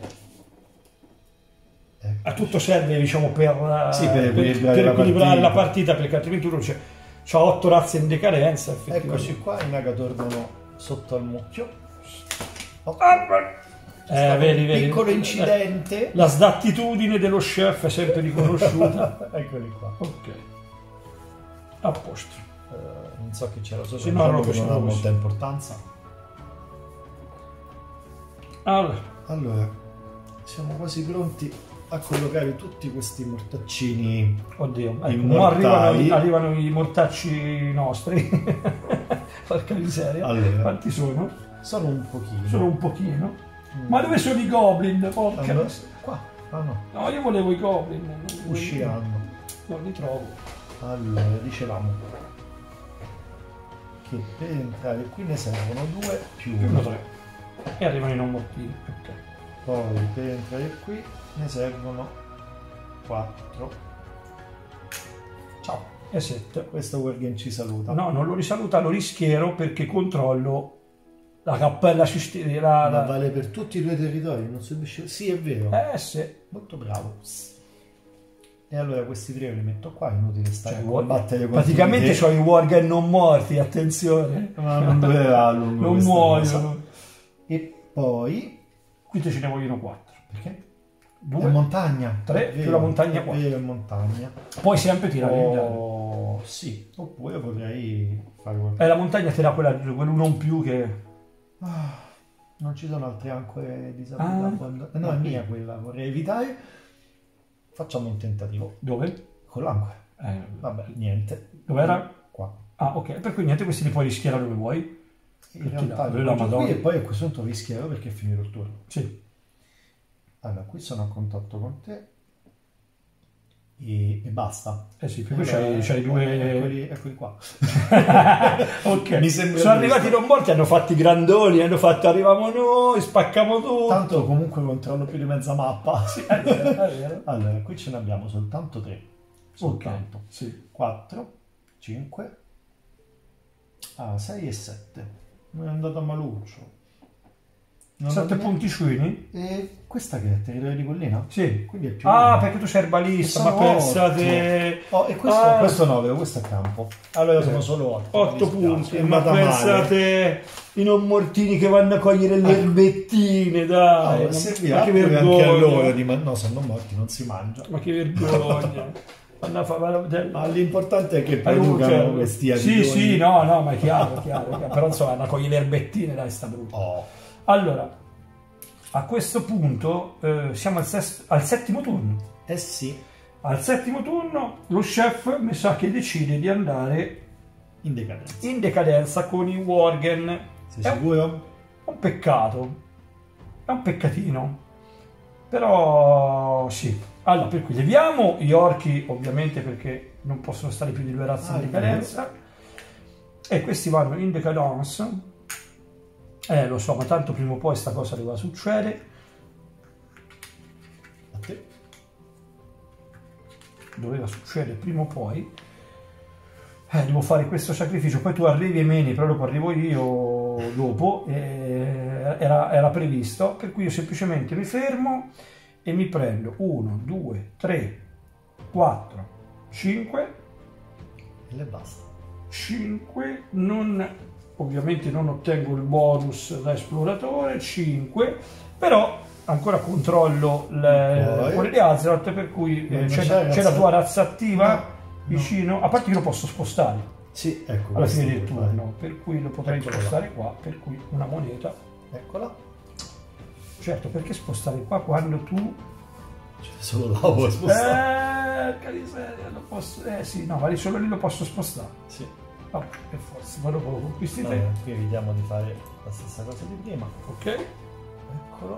Ecco. A tutto serve, diciamo, per, Sì, per per- equilibrare per la equilibrare la partita. partita, perché altrimenti uno c'è, c'ha otto razze in decadenza. effettivamente. Eccoci qua, i Naga tornano sotto al mucchio. Ok. Eh, vedi, vedi. Piccolo incidente. La sdattitudine dello chef è sempre riconosciuta. Eccoli qua. Ok. A posto. Eh, non so che c'era sopra, Sì, no, diciamo no, che questo non ha lo so. molta importanza. Allora, Allora, siamo quasi pronti a collocare tutti questi mortaccini. oddio, ecco, Immortali. mo arrivano, i- arrivano i mortacci nostri. Porca miseria. Allora. Quanti sono? Sono un pochino. Sono un pochino. Ma dove sono i goblin? Porca Allora, miseria. qua. Ah no, No, io volevo i goblin. usciranno. Non li trovo. Allora, dicevamo che per entrare qui ne servono due più Uno, uno. tre. E arrivano i non mortili. Ok. Poi per entrare qui ne servono quattro. Ciao. e sette. Questo Worgen ci saluta. No, non lo risaluta, lo rischiero perché controllo la cappella cisterna. Ma vale per tutti i due territori, non subisce... Sì, è vero. Eh sì. Molto bravo. E allora questi tre li metto qua, inutile stare Cioè, a combattere contro praticamente di te. ho i Worgen non morti, attenzione. Ma non doveva a lungo Non questa muoiono. cosa. E poi... Qui te ce ne vogliono quattro. Perché? Due, È montagna. tre, È più vero, la montagna è qua. vero, è montagna. Puoi sempre tirare il dado. Oh, sì. Oppure potrei fare qualcosa. E la montagna ti dà quella, quell'uno in più che... Ah, non ci sono altre ancore disabilità Ah. abbondate. No, è mia quella, vorrei evitare. Facciamo un tentativo. Dove? Con l'ancora. Eh, Vabbè, niente. Dov'era? Qua. Ah, ok. Per cui niente, questi li puoi rischiare dove vuoi. In Tutti realtà là, li la metto Madonna. qui e poi a questo punto rischierò perché è finito il turno. Sì. Allora, qui sono a contatto con te. E, e basta. Eh sì, per cui Allora, c'hai, c'hai due... Eccoli, eccoli qua. ok. Mi sembra Sono giusto. arrivati i non morti, hanno fatto i grandoni, hanno fatto arriviamo noi, spaccamo tutto. Tanto comunque controllo più di mezza mappa. Sì, è vero, è vero. Allora, qui ce ne abbiamo soltanto tre. Soltanto. Ok, sì. quattro, cinque, ah, sei e sette. Non è andato a maluccio. Non Sette ho ne- punticini? E questa che è? Territorio di collina? Sì. Quindi è più Ah, uno. perché tu sei erbalista, E ma sono pensate... Oh, e questo, Ah. questo nove, questo è campo. Allora sono solo otto. otto mi dispiace, punti, è ma andata male. pensate i non mortini che vanno a cogliere le erbettine, dai, Oh, ma, servirà ma che pure vergogna, anche a loro di man- no, sono morti, non si mangia. ma che vergogna. Vanno a fa- vanno a- Ma l'importante è che Ah, producano cioè, questi sì, avidoni. sì, no, no, ma è chiaro, è chiaro, è chiaro. Però insomma, vanno a cogliere le erbettine, dai, sta brutto. Oh. Allora, a questo punto eh, siamo al, sesto- al settimo turno. Eh sì, Al settimo turno lo chef mi sa che decide di andare in decadenza. in decadenza con i Worgen. Sei È un, sicuro? un peccato, è un peccatino, però sì. Allora, per cui leviamo gli orchi, ovviamente, perché non possono stare più di due razze Ah, in è decadenza, e questi vanno in decadence. Eh, lo so, ma tanto prima o poi sta cosa doveva succedere. A te. Doveva succedere prima o poi. Eh, devo fare questo sacrificio, poi tu arrivi e meni, però dopo arrivo io dopo, eh, era, era previsto, per cui io semplicemente mi fermo e mi prendo uno, due, tre, quattro, cinque, E le basta. cinque, non, ovviamente non ottengo il bonus da esploratore, cinque, però ancora controllo le- Poi? quelle di Azeroth, per cui eh, Non c'è, c'è c'è la razza- tua razza attiva No, vicino, a parte che lo posso spostare Sì, ecco. alla questo fine del puoi fare. turno, per cui lo potrei Eccolo spostare qua, per cui una moneta. Eccola. Certo, perché spostare qua quando tu... C'è solo là puoi spostare. Eh, che miseria, lo posso... Eh sì, no, ma solo lì lo posso spostare. Sì. No, per forza, ma dopo lo conquisti te. Allora, qui evitiamo di fare la stessa cosa di prima. Ok? Eccolo.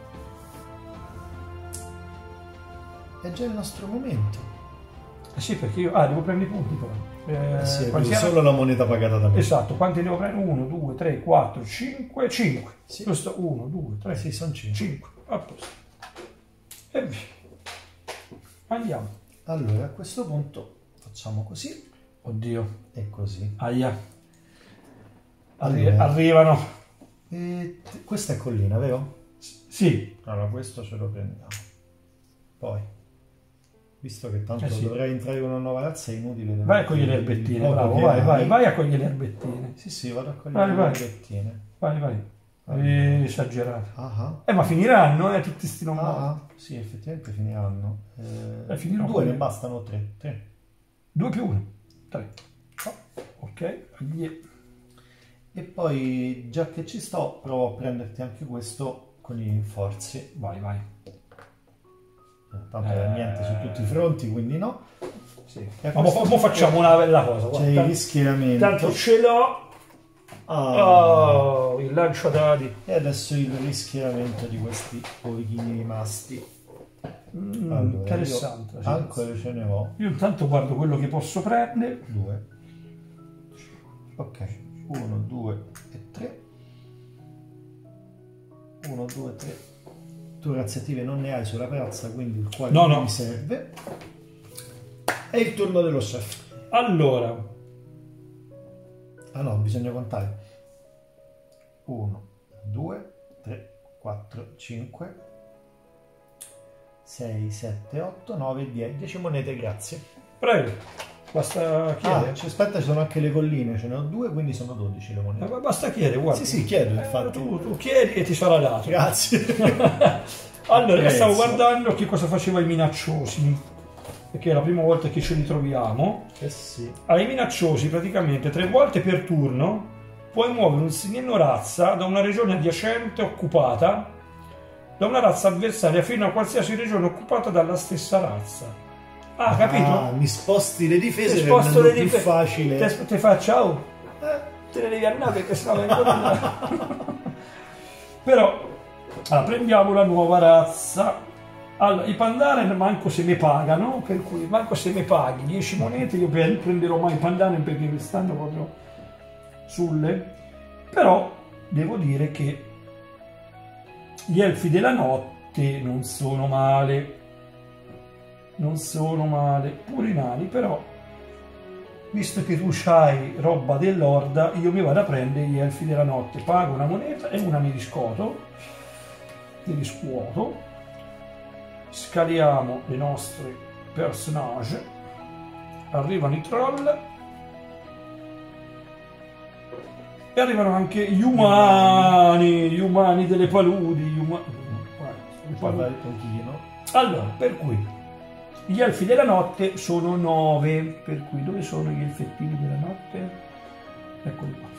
È già il nostro momento. Eh sì, perché io... Ah, devo prendere i punti poi. Eh, Eh sì, quanti è erano? solo la moneta pagata da me. Esatto, quanti devo prendere? uno, due, tre, quattro, cinque, cinque. Sì. Giusto? uno, due, tre, Sì, sono cinque. cinque. A posto. E via. Andiamo. Allora, a questo punto facciamo così Oddio. e così. Aia. Arri- Allora. Arrivano. E t- questa è collina, vero? Sì. Allora, questo ce lo prendiamo. Poi, visto che tanto Eh sì. dovrei entrare con una nuova razza, è inutile. Vai a cogliere le erbettine, Poco bravo, che vai, hai. vai, vai a cogliere le erbettine. Sì, sì, vado a cogliere Vai, le vai. erbettine. Vai, vai. Allora. Eh, esagerato. Ah, ah. Eh, ma finiranno, eh, tutti sti non Ah, morti. ah. Sì, effettivamente finiranno. Eh, Eh, finiranno due con- ne bastano, tre. tre. Due più uno. Tre. Ok. Yeah. E poi, già che ci sto, provo a prenderti anche questo con i rinforzi. Vai, vai. Eh, Tanto Eh. niente su tutti i fronti, quindi no. Sì. E a Ma mo, questo mo facciamo una bella cosa. C'è guarda. il rischiamento. Tanto ce l'ho. Ah. Oh, il lancio dadi. E adesso il rischiamento di questi pochini rimasti. Mm, Allora, interessante. io sì. ancora ce ne ho Io intanto guardo quello che posso prendere. due. Ok, uno, due e tre. uno, due, tre. Tu razze attive non ne hai sulla piazza, quindi il quale No, non no. mi serve. È il turno dello chef. Allora, ah no, bisogna contare uno, due, tre, quattro, cinque, sei, sette, otto, nove, dieci, dieci monete, grazie. prego, basta chiedere. Ah, ci aspetta, ci sono anche le colline, ce ne ho due, quindi sono dodici le monete. Ma basta chiedere, guarda. Sì, sì, chiedo, Eh, infatti. tu, tu chiedi e ti sarà dato. Grazie. Allora, io stavo Apprezzo. guardando che cosa faceva i minacciosi, perché è la prima volta che ce li troviamo. Eh sì. Ai minacciosi, praticamente tre volte per turno, puoi muovere un segnalino razza da una regione adiacente occupata da una razza avversaria fino a qualsiasi regione occupata dalla stessa razza. Ah, capito? Ah, mi sposti le difese Ti sposto rendendo le più difese. facile. Te, te fa ciao. Eh, te ne devi andare perché sennò vengono. Però, allora, prendiamo la nuova razza. Allora, i Pandaren manco se ne pagano, per cui manco se ne paghi dieci monete, io non prenderò mai i Pandaren perché mi stanno proprio sulle. Però devo dire che gli Elfi della Notte non sono male. Non sono male, pure i nani, però visto che tu c'hai roba dell'orda, io mi vado a prendere gli Elfi della Notte, pago una moneta e una mi riscuoto, mi riscuoto, scaliamo le nostre personaggi, arrivano i troll e arrivano anche gli umani, gli umani delle paludi, gli umani. Parlare un pochino. Allora, per cui gli Elfi della Notte sono nove, per cui dove sono gli elfettini della notte? Eccoli qua.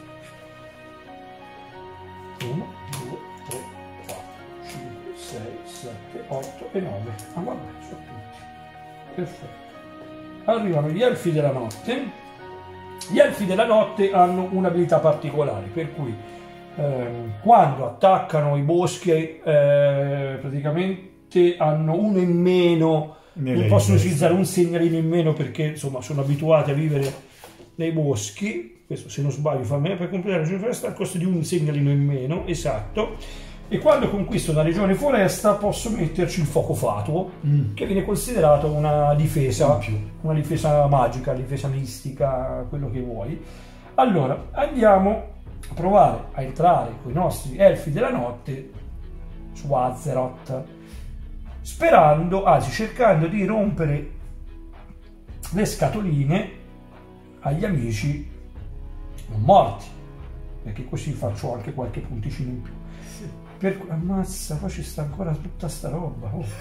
uno, due, tre, quattro, cinque, sei, sette, otto e nove. Ah, guarda, sono tutti. Perfetto. Arrivano gli Elfi della Notte. Gli Elfi della Notte hanno un'abilità particolare, per cui ehm, quando attaccano i boschi eh, praticamente hanno uno in meno. Non possono utilizzare un segnalino in meno perché insomma sono abituati a vivere nei boschi. Questo, se non sbaglio, fa me per completare la regione foresta al costo di un segnalino in meno, esatto. E quando conquisto una regione foresta posso metterci il fuoco fatuo, mm. che viene considerato una difesa, più. una difesa magica, difesa mistica, quello che vuoi. Allora andiamo a provare a entrare con i nostri Elfi della Notte su Azeroth, sperando, anzi cercando di rompere le scatoline agli amici non morti, perché così faccio anche qualche punticino in più. Per... ammazza, poi ci sta ancora tutta sta roba. Oh.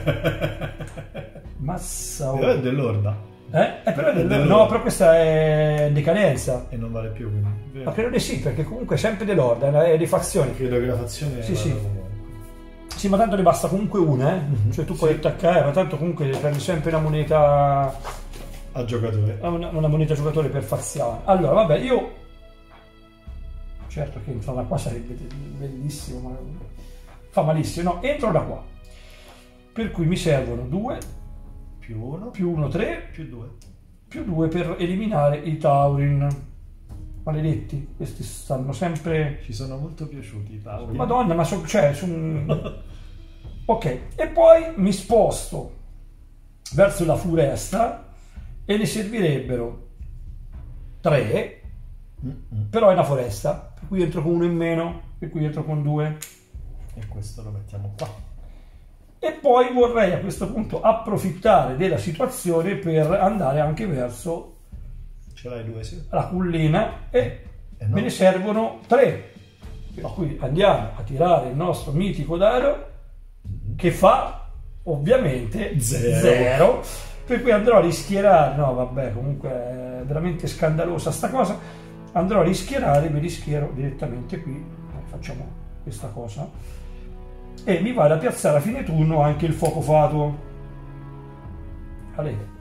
Massa, oh. Però è dell'orda. Eh? Eh, però è dell'orda. No, però questa è decadenza. E non vale più, quindi. Ma credo di sì, perché comunque è sempre dell'orda, è di fazione. Credo che la fazione sì, sì. Comunque. Sì, ma tanto ne basta comunque una, eh? Mm-hmm. Cioè tu puoi sì. attaccare, ma tanto comunque prendi sempre una moneta a giocatore. Una, una moneta a giocatore per fazione. Allora, vabbè, io certo che entro da qua sarebbe bellissimo, ma fa malissimo. No, entro da qua. Per cui mi servono due più uno più uno, tre più due più due per eliminare i Taurin. Maledetti, questi stanno sempre. Ci sono molto piaciuti i Taurin. Madonna, ma sono. Cioè, son... ok, e poi mi sposto verso la foresta e ne servirebbero tre, Mm-mm. però è una foresta, per cui entro con uno in meno, per cui entro con due. E questo lo mettiamo qua. E poi vorrei a questo punto approfittare della situazione per andare anche verso. Ce l'hai due, sì. La cullina e eh no. me ne servono tre. Per no. cui andiamo a tirare il nostro mitico dado mm-hmm. che fa ovviamente zero. zero. Per cui andrò a rischierare. No, vabbè, comunque è veramente scandalosa sta cosa. Andrò a rischiarare, mi rischiero direttamente qui. Facciamo questa cosa. E mi vado a piazzare a fine turno anche il fuoco fatuo. Allora.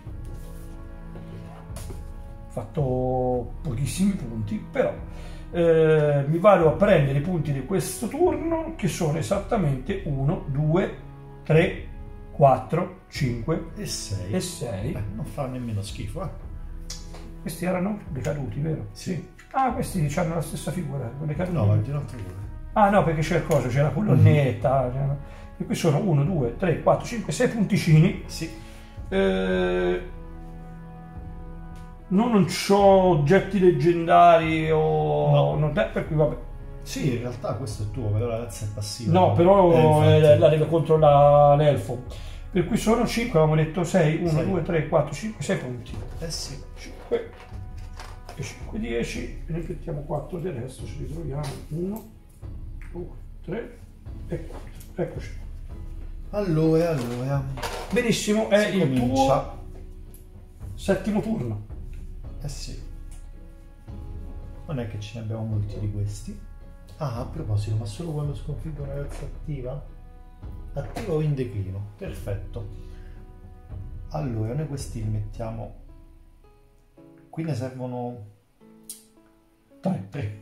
Fatto pochissimi punti, però eh, mi vado a prendere i punti di questo turno, che sono esattamente uno, due, tre, quattro, cinque e sei. E sei. Beh, non fa nemmeno schifo, eh. Questi erano decaduti, vero? Sì. Ah, questi hanno la stessa figura, non decaduti. No, ma di un'altra figura. Ah no, perché c'è il coso, c'è la colonnetta. Mm-hmm. E qui sono uno, due, tre, quattro, cinque, sei punticini. Sì. Eh, No, non c'ho oggetti leggendari o... No. Non è, per cui vabbè. Sì, in realtà questo è tuo, però la razza è passiva. No, però Eh, eh, infatti. la deve contro la- l'elfo. Per cui sono cinque, avevamo detto sei, uno, Sei. due, tre, quattro, cinque, sei punti. Eh sì. cinque e cinque, dieci, e ne mettiamo quattro del resto, ci ritroviamo. uno, due, tre e quattro. Eccoci. Allora, allora. Benissimo, è Si il comincia. tuo settimo turno. Eh sì. Non è che ce ne abbiamo molti di questi. Ah, a proposito, ma solo quando sconfiggo una razza attiva? Attiva o in declino? Perfetto. Allora, noi questi li mettiamo... Qui ne servono... tre. tre.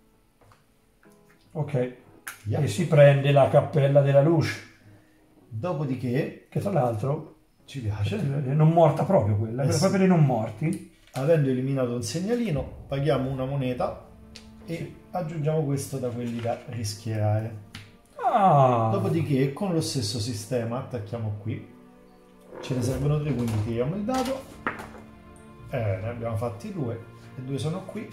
Ok. Yeah. E si prende la cappella della luce, Dopodiché, che tra l'altro ci piace, è non morta proprio quella, Eh quella sì. proprio dei non morti. avendo eliminato un segnalino, paghiamo una moneta e aggiungiamo questo da quelli da rischiare. Ah, Dopodiché, con lo stesso sistema, attacchiamo qui. Ce ne servono tre, quindi tiriamo il dado. Eh, ne abbiamo fatti due. E due sono qui.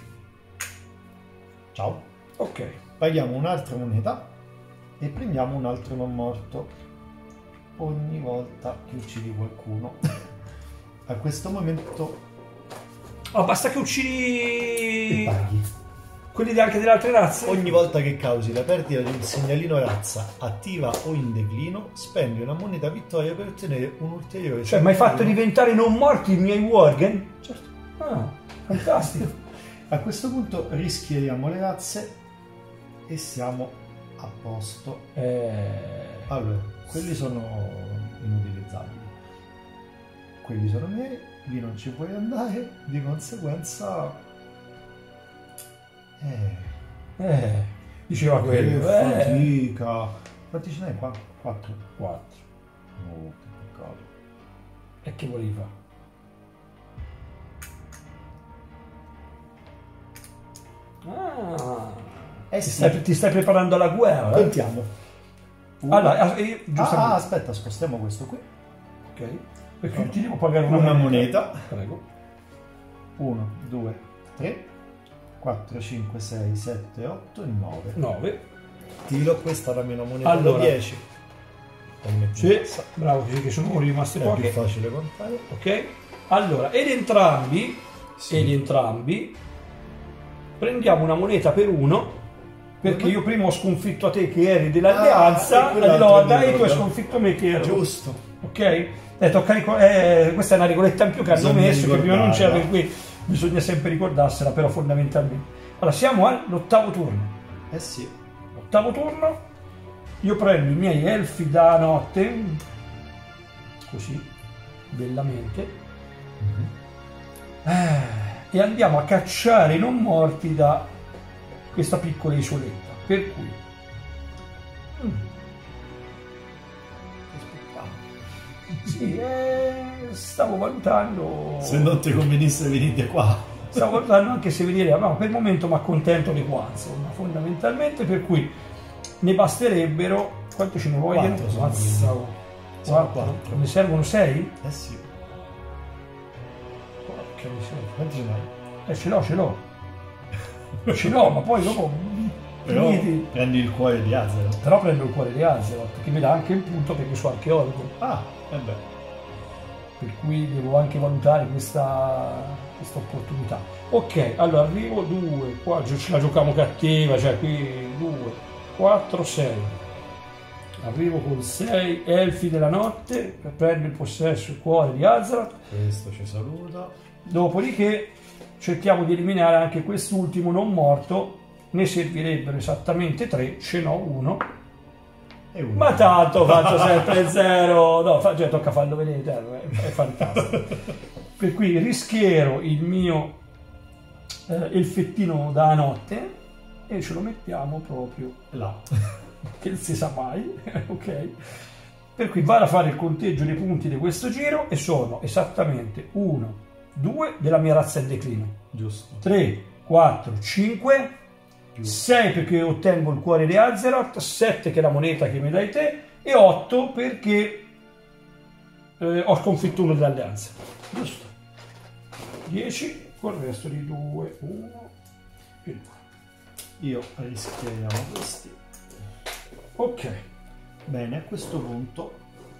Ciao. ok. Paghiamo un'altra moneta e prendiamo un altro non morto ogni volta che uccidi qualcuno. A questo momento Oh, basta che ti uccidi paghi. quelli anche delle altre razze. Ogni volta che causi la perdita di un segnalino razza attiva o in declino, spendi una moneta vittoria per ottenere un ulteriore Cioè, mi hai fatto segnalino. diventare non morti i miei worgen? Certo. Ah, fantastico. A questo punto rischieriamo le razze e siamo a posto. eh... Allora, quelli sono inutilizzabili. Quelli sono miei, lì non ci puoi andare, di conseguenza... Eh, eh, diceva che quello. Eh. fatica! Quanti ce n'hai qua? Quattro. quattro. Oh, che peccato. E che volevi fare? Ah, Eh ti, sì. stai, ti stai preparando alla guerra? eh? Contiamo. Uno. Allora, eh, io- Ah, giustamente. ah, aspetta, spostiamo questo qui. Ok. Perché io ti devo pagare una, Una moneta. Prego. uno, due, tre, quattro, cinque, sei, sette, otto e nove. nove. Tiro questa da meno moneta Allora. da dieci. E metti in Sì, cassa. bravo, sì, che sono rimaste È più poche. facile contare. Ok. Allora, ed entrambi, Sì. ed entrambi prendiamo una moneta per uno, perché Come? io prima ho sconfitto a te che eri dell'alleanza, Ah, e quell'altro la lotta, mi e tu hai ricordo. sconfitto me che ero. Giusto. Ok? Eh, tocca ricor- eh, questa è una regoletta in più che hanno Bisogna messo, che prima non c'era, per ricordarla. cui bisogna sempre ricordarsela, però fondamentalmente. Allora, siamo all'ottavo turno. Eh sì. Ottavo turno, io prendo i miei elfi da notte, così, bellamente, eh, e andiamo a cacciare i non morti da questa piccola isoletta. Per cui... mm, sì, eh, stavo valutando... Se non ti convenisse venite qua. Stavo guardando anche se vedere, no, per il momento mi accontento di qua, insomma, fondamentalmente, per cui ne basterebbero, quanto ce ne vogliono? Quattro sono Mazza, quindi. Sono quattro. quattro. Ne servono sei? Eh sì. Porca miseria. Quanti ce n'hai? Eh, ce l'ho, ce l'ho. Ce l'ho, ma poi dopo... Però finiti. prendi il cuore di Azeroth. Però prendo il cuore di Azeroth, che mi dà anche il punto perché sono archeologo, Ah, vabbè. per cui devo anche valutare questa, questa opportunità. Ok, allora arrivo due, qua ce la giochiamo cattiva, cioè qui due, quattro, sei. Arrivo con sei elfi della notte, prendo il possesso, il cuore di Azeroth, Questo ci saluta. dopodiché cerchiamo di eliminare anche quest'ultimo non morto, ne servirebbero esattamente tre, ce n'ho uno. E uno. Ma tanto faccio sempre zero, no, fa, cioè, tocca farlo vedere, è, è fantastico. Per cui rischiero il mio eh, elfettino da notte e ce lo mettiamo proprio là, che non si sa mai, ok? Per cui vado a fare il conteggio dei punti di questo giro e sono esattamente uno, due della mia razza in declino, Giusto. tre, quattro, cinque, sei perché ottengo il cuore di Azeroth, sette che è la moneta che mi dai te e otto perché eh, ho sconfitto uno dell'alleanza. Giusto. dieci col resto di due, uno e due. Io rischieremo questi. Ok. Bene, a questo punto...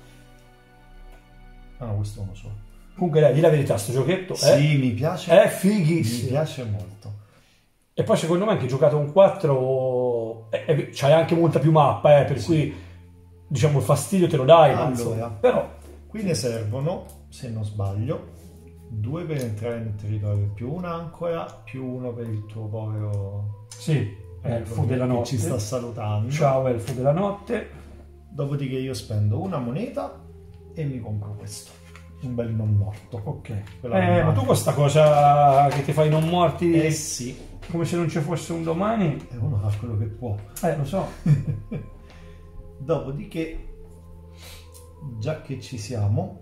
Ah no, questo è uno solo. Comunque dai, di la verità, sto giochetto Sì, è, mi piace. è fighissimo. Mi piace molto. E poi secondo me anche giocato un quattro eh, eh, c'hai anche molta più mappa, eh, per Sì. cui diciamo il fastidio te lo dai. Allora, insomma. Però qui ne servono, se non sbaglio, due per entrare nel territorio, più una ancora, più uno per il tuo povero sì, elfo che della notte. ci sta salutando. Ciao elfo della notte. Dopodiché io spendo una moneta e mi compro questo. Un bel non morto. Ok. Quella Eh, non ma tu manca. questa cosa che ti fai non morti Eh sì, come se non ci fosse un domani. e uno fa quello che può. Eh, lo so. Dopodiché, già che ci siamo,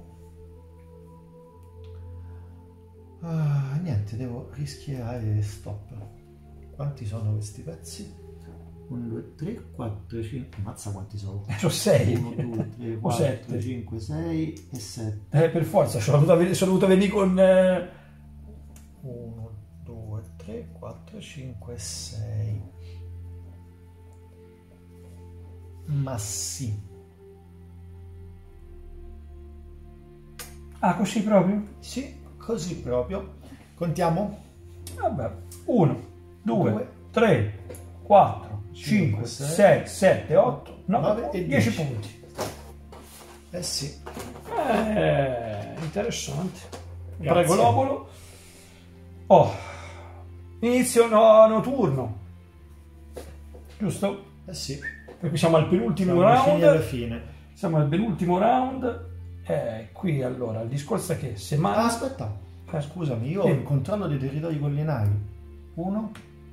ah, niente, devo rischiare stop. Quanti sono questi pezzi? uno, due, tre, quattro, cinque, mazza quanti sono? Sono sei. uno, due, tre, O quattro, sette. cinque, sei e sette. Eh, per forza, sono dovuta venire, sono dovuta venire con... eh, uno, due, tre, quattro, cinque, sei. Ma sì. Ah, così proprio? Sì, così proprio. Contiamo? Vabbè. uno, due, Due. tre, quattro, cinque, Cinque, sei, sei, sette, otto, nove nove e dieci dieci. punti. Eh sì. Eh, interessante. Grazie. Prego l'obolo. Oh, inizio nono turno. Giusto? Eh sì. Perché siamo al penultimo Siamo vicini alla round. fine. Siamo al penultimo round. Eh, qui allora, il discorso è che se mai... Ah, aspetta. Eh, Scusami, io Sì. ho il controllo dei territori collinari. Uno.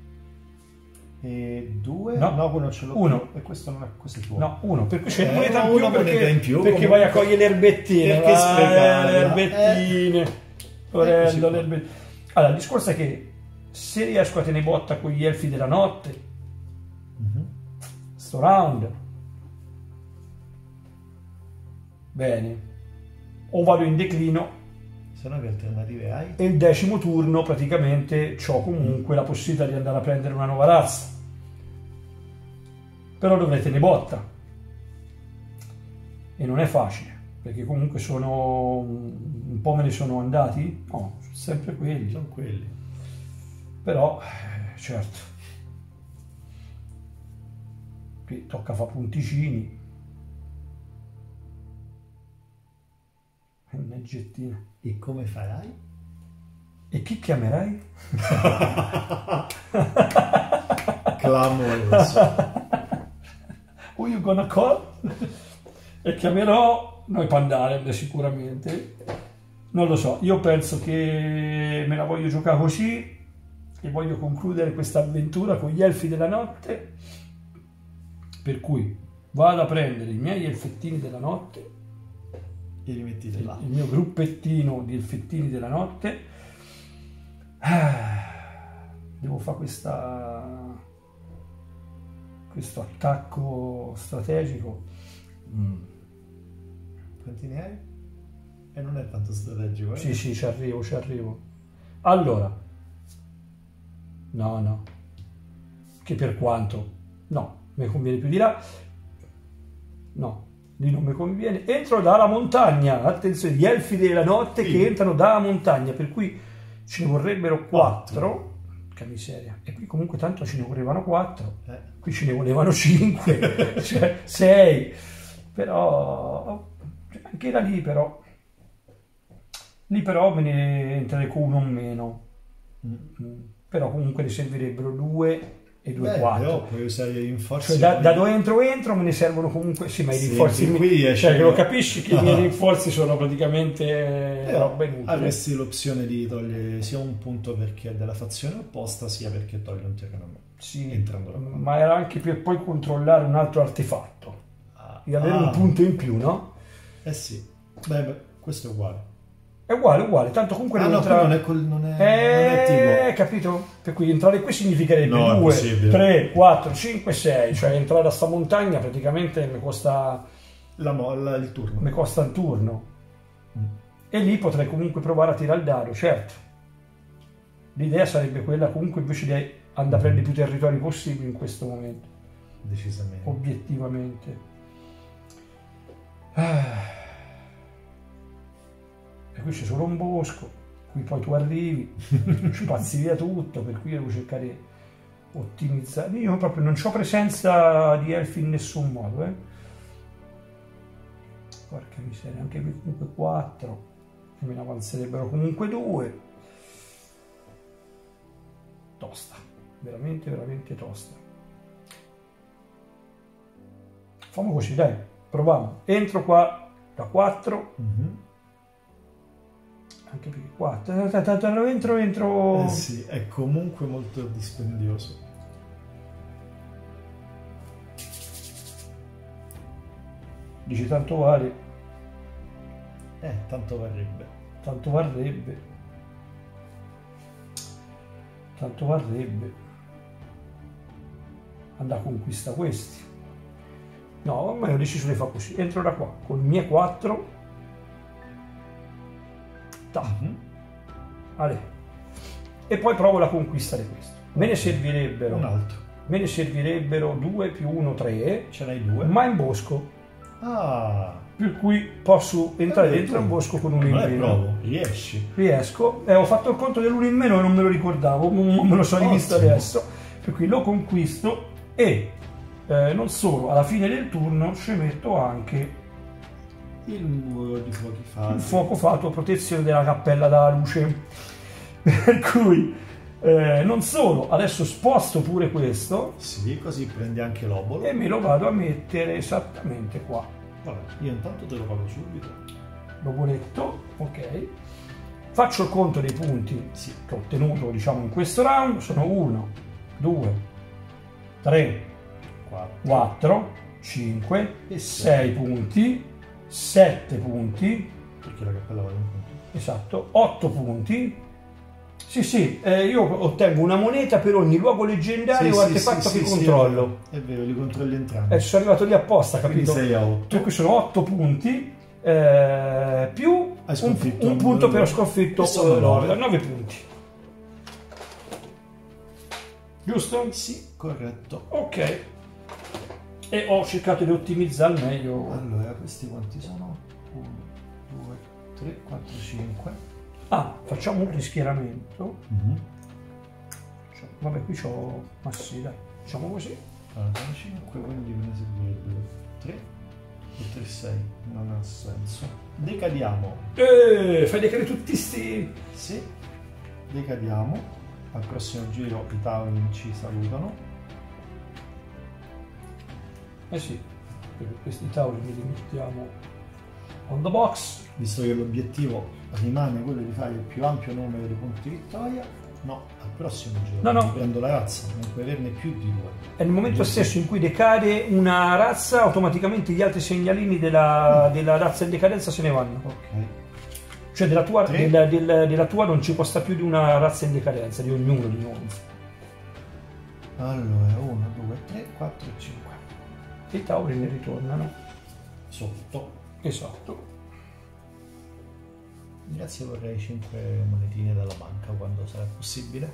E due. No. No, quello ce l'ho Uno. più. E questo non è, questo è tuo. No, uno, perché c'è Eh, una moneta in più una perché, moneta in più, perché comunque. vai a cogliere le erbettine. Perché vai, sprecarla? le erbettine. Eh. Orello, Eccoci qua. le erbe- Allora, il discorso è che se riesco a tenere botta con gli elfi della notte, Mhm. sto round, bene, o vado in declino Se no che alternative hai? e il decimo turno praticamente ho comunque la possibilità di andare a prendere una nuova razza. Però dovrei tenere botta. E non è facile, perché comunque sono un po' me ne sono andati, no, sono sempre quelli. Sono quelli. Però, eh, certo, qui tocca fare punticini. Mannaggettina. E come farai? E chi chiamerai? Clamoroso. Who you gonna call? E chiamerò noi Pandaren sicuramente. Non lo so, io penso che me la voglio giocare così e voglio concludere questa avventura con gli elfi della notte. Per cui vado a prendere i miei elfettini della notte, E rimettite il, là. il mio gruppettino di elfettini della notte. Ah, devo fare questa questo attacco strategico. Mm. Quanti ne hai? E non è tanto strategico, eh? Sì, sì, ci arrivo, ci arrivo. Allora, no, no, che per quanto, no, mi conviene più di là, no, lì non mi conviene. Entro dalla montagna, attenzione, gli elfi della notte Sì. che entrano dalla montagna, per cui ce ne vorrebbero quattro. Che miseria. E qui comunque tanto ce ne volevano quattro, Eh. qui ce ne volevano cinque, cioè sei. Però anche da lì però lì però me ne entrerei con uno o meno. Mm. Mm. Però comunque ne servirebbero due e due Beh, quattro. però puoi usare i rinforzi. Cioè da, da dove entro entro me ne servono comunque, sì, ma i Sì, rinforzi, qui mi- esce- cioè che lo capisci che i miei rinforzi sono praticamente Però roba inutile. avresti l'opzione di togliere sia un punto perché è della fazione opposta, sia perché toglie un terreno. Sì, entrando da qua. ma era anche per poi controllare un altro artefatto Ah. e avere Ah. un punto in più, no? Eh sì. Beh, beh, questo è uguale. È uguale, uguale, tanto comunque Ah devo no, entrare- qui non è, col, non è, non Eh, è attivo. capito? Per cui entrare qui significherebbe No, è due, impossibile. tre, quattro, cinque, sei, cioè entrare a sta montagna praticamente mi costa, La molla, il turno. mi costa un turno. Mm. E lì potrei comunque provare a tirare il dado, certo. l'idea sarebbe quella comunque invece di andare a prendere più territori possibili in questo momento. Decisamente. Obiettivamente. Ah. E qui c'è solo un bosco, qui poi tu arrivi, spazi via tutto, per cui io devo cercare di ottimizzare. Io proprio non ho presenza di elfi in nessun modo, eh. Porca miseria, anche qui comunque quattro, che me ne avanzerebbero comunque due. Tosta, veramente veramente tosta. Facciamo così, dai, proviamo. Entro qua da quattro. Mm-hmm. Anche perché quattro. Entro, entro. Eh sì, è comunque molto dispendioso. Dici tanto vale. Eh, tanto varrebbe. Tanto varrebbe. Tanto varrebbe. Andare a conquista questi. No, ormai ho deciso di fare così. Entro da qua con i miei quattro. Mm-hmm. Allora. E poi provo la conquista di questo. Me ne servirebbero. Un altro. Me ne servirebbero due più uno, tre. Ce n'hai due. Ma in bosco. Ah. Per cui posso entrare Eh, dentro tu- un bosco con uno in Non è meno. provo, riesci. Riesco. Eh, ho fatto il conto dell'uno in meno e non me lo ricordavo. m- Me lo sono rivisto Ottimo. adesso. Per cui lo conquisto e eh, non solo, alla fine del turno ci metto anche Il muro di fuochi fasi. il fuoco fatto, protezione della cappella dalla luce. Per cui eh, non solo, adesso sposto pure questo Sì, così prendi anche l'obolo. e me lo vado a mettere esattamente qua. Vabbè, io intanto te lo pago subito. L'ovoletto, ok. Faccio il conto dei punti Sì. che ho ottenuto, diciamo, in questo round. Sono uno, due, tre, quattro. quattro, cinque, E sei punti, sette punti, Perché la cappella vale un punto. esatto, otto punti. Sì, sì, eh, io ottengo una moneta per ogni luogo leggendario o artefatto che controllo. È vero, li controlli entrambi. Eh, sono arrivato lì apposta, Quindi capito? sei a otto. Per cui sono otto punti, eh, più Hai un, sconfitto un punto per un- sconfitto e sono nove. nove punti. Giusto? Sì, corretto. Ok. E ho cercato di ottimizzare al meglio. Allora, questi quanti sono? uno, due, tre, quattro, cinque. Ah, facciamo un rischieramento. Mm-hmm. Cioè, vabbè, qui c'ho... Ma sì, dai, facciamo così. Allora, sono cinque, quindi me ne servirebbero tre e tre, sei. Non ha senso. Decadiamo. Eh, fai decadere tutti sti... Sì, decadiamo. Al prossimo giro i Taurin ci salutano. Eh sì, perché questi tavoli li mettiamo on the box. Visto che l'obiettivo rimane quello di fare il più ampio numero di punti vittoria, no, al prossimo giro No, no. mi prendo la razza, non puoi averne più di due. È nel momento stesso in cui decade una razza, automaticamente gli altri segnalini della, della razza in decadenza se ne vanno. Ok. Cioè della tua, Tre. della, della- della tua non ci costa più di una razza in decadenza, di ognuno di noi. Allora, uno, due, tre, quattro e cinque. E i tauri ne ritornano. Sotto. Esatto. Grazie, vorrei cinque monetine dalla banca quando sarà possibile.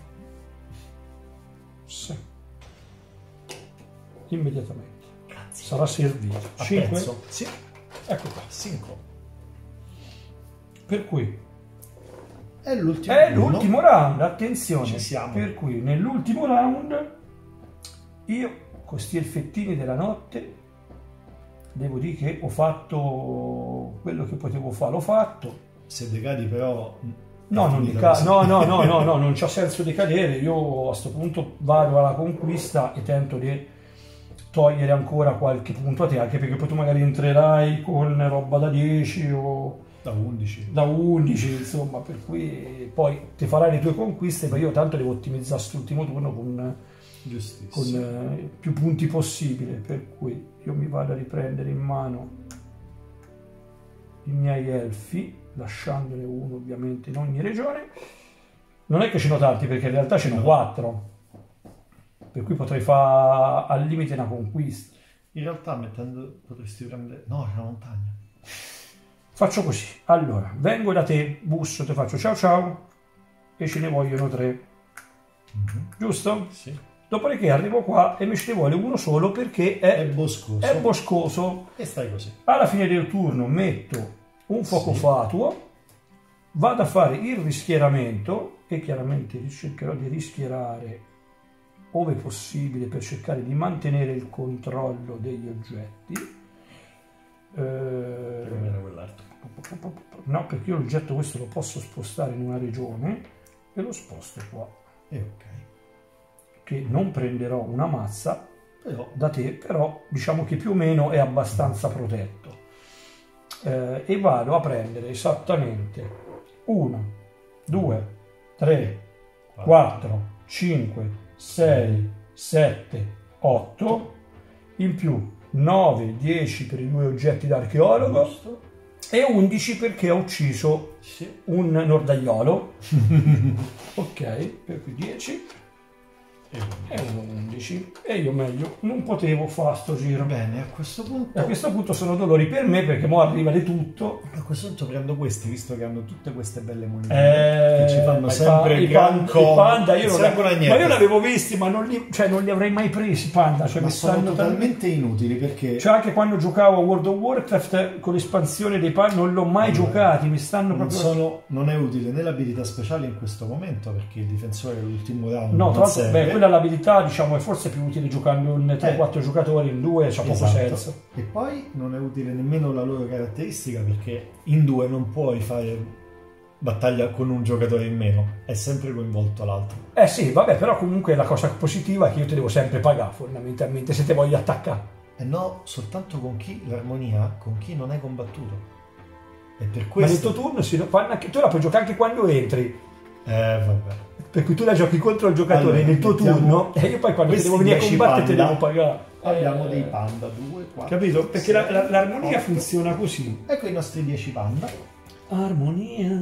Sì. Immediatamente. Grazie. Sarà servito. A cinque. prezzo? Sì. Ecco qua. cinque. Per cui È l'ultimo. è turno. l'ultimo round, attenzione. Ci siamo. Per cui nell'ultimo round io con sti elfettini della notte devo dire che ho fatto quello che potevo fare, l'ho fatto. Se decadi però... No, è non finita deca- così. no, no, no, no, no, non c'ha senso di cadere. Io a questo punto vado alla conquista e tento di togliere ancora qualche punto a te, anche perché poi tu magari entrerai con roba da dieci o Da undici. da undici, insomma, per cui poi ti farai le tue conquiste, ma io tanto devo ottimizzare quest'ultimo turno con, Giustissimo. con eh, più punti possibile, per cui io mi vado a riprendere in mano i miei elfi, lasciandone uno ovviamente in ogni regione. Non è che ce n'ho tanti, perché in realtà ce n'ho quattro, per cui potrei fare al limite una conquista. In realtà mettendo potresti prendere... No, c'è la montagna. Faccio così, allora, vengo da te, busso, ti faccio ciao ciao e ce ne vogliono tre. Mm-hmm. Giusto? Sì. Dopodiché arrivo qua e mi ci vuole uno solo perché è, È boscoso. è boscoso. E stai così. Alla fine del turno metto un fuoco Sì. fatuo, vado a fare il rischieramento e chiaramente cercherò di rischierare ove possibile per cercare di mantenere il controllo degli oggetti. Eh, quell'altro. no, perché io l'oggetto questo lo posso spostare in una regione e lo sposto qua, E ok. che non prenderò una mazza Però da te, però diciamo che più o meno è abbastanza protetto. Eh, e vado a prendere esattamente uno, due, tre, quattro, cinque, sei, sette, otto, in più nove, dieci per i due oggetti d'archeologo giusto. e undici perché ho ucciso Sì. un nordaiolo. Ok, per cui dieci e uno undici. E io meglio non potevo fare sto giro. Bene, a questo punto... E a questo punto sono dolori per me perché mo arriva di tutto. A questo punto prendo questi, visto che hanno tutte queste belle monete Eh, che ci fanno i sempre pa- il i pan- gran i comodo. panda io non, Servono a ma niente. io li avevo visti ma non li, cioè, non li avrei mai presi i panda, cioè, Ma mi sono stanno totalmente inutili perché... cioè anche quando giocavo a World of Warcraft con l'espansione dei panda non l'ho mai giocati, mi stanno non, proprio sono, non è utile né l'abilità speciale in questo momento perché il difensore all'ultimo round no, non tra l'altro, serve. beh, quella l'abilità diciamo è forse più utile giocando in tre quattro Eh. giocatori, in due c'ha poco Esatto. senso. E poi non è utile nemmeno la loro caratteristica perché in due non puoi fare battaglia con un giocatore in meno, è sempre coinvolto l'altro. Eh sì, vabbè, però comunque la cosa positiva è che io te devo sempre pagare fondamentalmente se te voglio attaccare. E no, soltanto con chi l'armonia, con chi non hai combattuto. E per Ma nel questo... tuo turno si, anche, tu la puoi giocare anche quando entri. Eh, vabbè. Per cui tu la giochi contro il giocatore Allora, nel tuo mettiamo turno e io poi quando ti questi devo venire a dieci combattere te panda. devo pagare. Abbiamo Eh, dei panda, due, quattro... Capito? Perché la- la- l'armonia otto. funziona così. Ecco i nostri dieci panda. Armonia.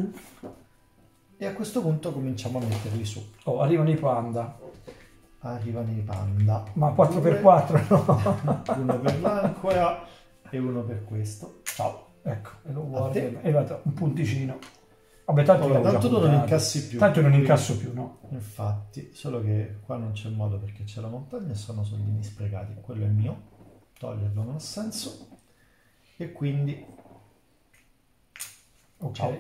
E a questo punto cominciamo a metterli su. Oh, arrivano i panda. Arrivano i panda. Ma quattro per Due, quattro no. Uno per l'ancora e uno per questo. Ciao. Ecco, e lo A guardo. te? È arrivato un punticino. Vabbè, tanto, Ora, l'avevo già tanto tu non puntato. incassi più. Tanto non incasso più, no. Infatti, solo che qua non c'è modo perché c'è la montagna e sono soldini sprecati. Quello è mio, toglierlo non ha senso. E quindi, Ok. ciao.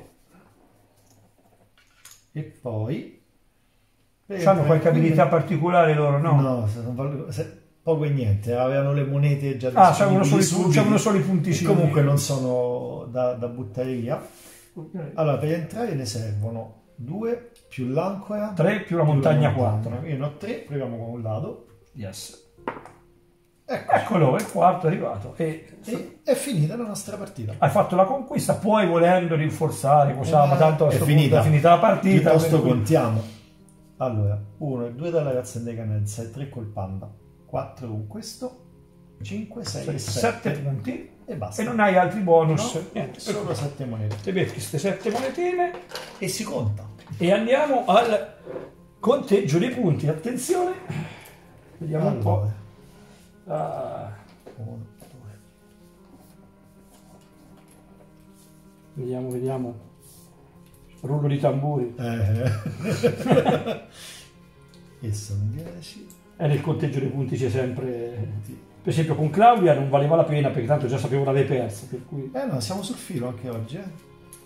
E poi... Hanno qualche abilità particolare loro, no? No, se non val- se- poco e niente, avevano le monete già Ah, c'avevano solo, i- subiti, c'avevano solo i e punticini. comunque non sono da, da buttare via. Ok. Allora, per entrare ne servono due più l'ancora, tre più la montagna quattro. Io ne ho tre, proviamo con un dado. Yes. Ecco, Eccolo, il quarto è arrivato. E e è finita la nostra partita. hai fatto la conquista, puoi volendo rinforzare, cosa, Eh, ma tanto a è questo finita. punto è finita la partita. Piuttosto per cui- contiamo. Allora, uno e due dalla razza indecanenza e tre col panda, quattro con questo, cinque, sei e sette sette punti e basta. e non hai altri bonus. No, Niente, solo sette monete. te becchi queste sette monetine E si conta. e andiamo al conteggio dei punti. Attenzione, vediamo un po'. Allora, Ah, uno, due. vediamo, vediamo. Rullo di tamburi. Eh. E sono dieci. E nel conteggio dei punti c'è sempre. Per esempio con Claudia non valeva la pena perché tanto già sapevo l'avevi persa, per cui. Eh no, siamo sul filo anche oggi, eh.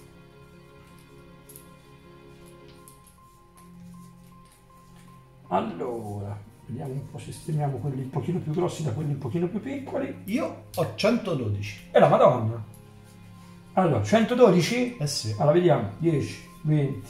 Allora, vediamo un po', sistemiamo quelli un pochino più grossi da quelli un pochino più piccoli. Io ho centododici. E la Madonna! Allora, centododici? Eh sì. Allora, vediamo, dieci, venti,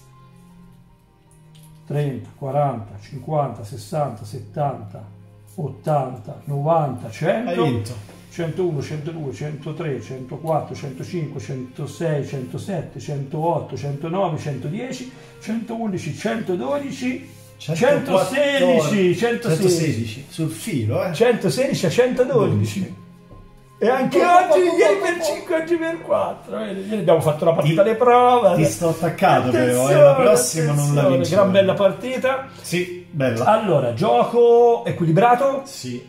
trenta, quaranta, cinquanta, sessanta, settanta, ottanta, novanta, Hai cento, vinto. centouno, centodue, centotré, centoquattro, centocinque, centosei, centosette, centootto, centonove, centodieci, centoundici, centododici, centosedici, centosedici, sul filo, eh. centosedici a centododici. E anche oggi, ieri per cinque, oggi per quattro. Ieri abbiamo fatto la partita di prova. Ti sto attaccato però, eh. Attenzione, La prossima non la attenzione, vinciamo. gran bella partita. Sì, bella. Allora, gioco equilibrato. Sì.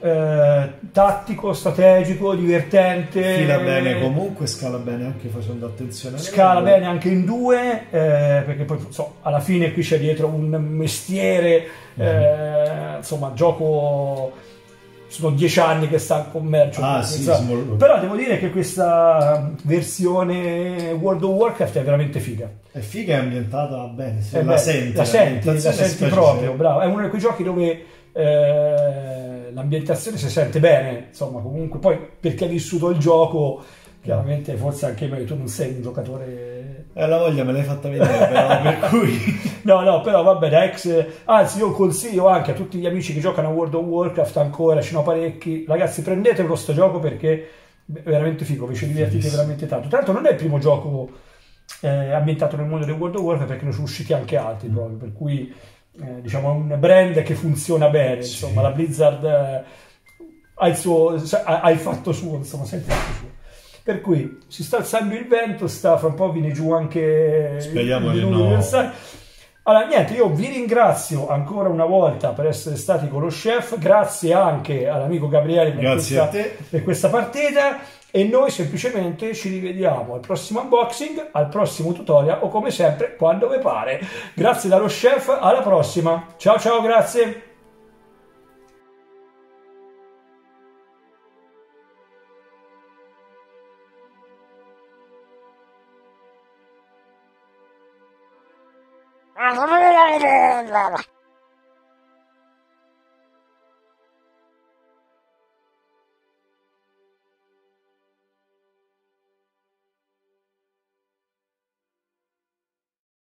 eh, tattico, strategico, divertente. Fila bene comunque, scala bene anche facendo attenzione alle Scala regole. bene anche in due, eh, perché poi so, alla fine qui c'è dietro un mestiere, eh, insomma, gioco, sono dieci anni che sta in commercio. Ah, sì, questa- small- però devo dire che questa versione World of Warcraft è veramente figa. È figa e ambientata bene, se Eh la beh, senti, la senti, la l'ambientazione senti spiace proprio, se- bravo. È uno di quei giochi dove eh, l'ambientazione si sente bene, insomma, comunque poi per chi ha vissuto il gioco, chiaramente forse anche me, tu non sei un giocatore. Eh, la voglia me l'hai fatta vedere, però, per cui... No, no, però vabbè, da ex, anzi io consiglio anche a tutti gli amici che giocano a World of Warcraft ancora, ce ne ho parecchi, ragazzi prendetelo sto gioco perché è veramente figo, vi ci divertite Fighissimo. veramente tanto. Tra l'altro non è il primo gioco eh, ambientato nel mondo di World of Warcraft, perché ne sono usciti anche altri proprio, per cui eh, diciamo è un brand che funziona bene, Sì. insomma, la Blizzard eh, ha il suo, ha, ha il fatto suo, insomma, sempre il fatto suo. Per cui si sta alzando il vento, sta fra un po' viene giù anche Speriamo il di numero no. universale. Allora, niente, io vi ringrazio ancora una volta per essere stati con lo chef, grazie anche all'amico Gabriele per, Grazie questa, a te. per questa partita e noi semplicemente ci rivediamo al prossimo unboxing, al prossimo tutorial o come sempre quando vi pare. Grazie dallo chef, alla prossima. Ciao ciao, grazie. Ah,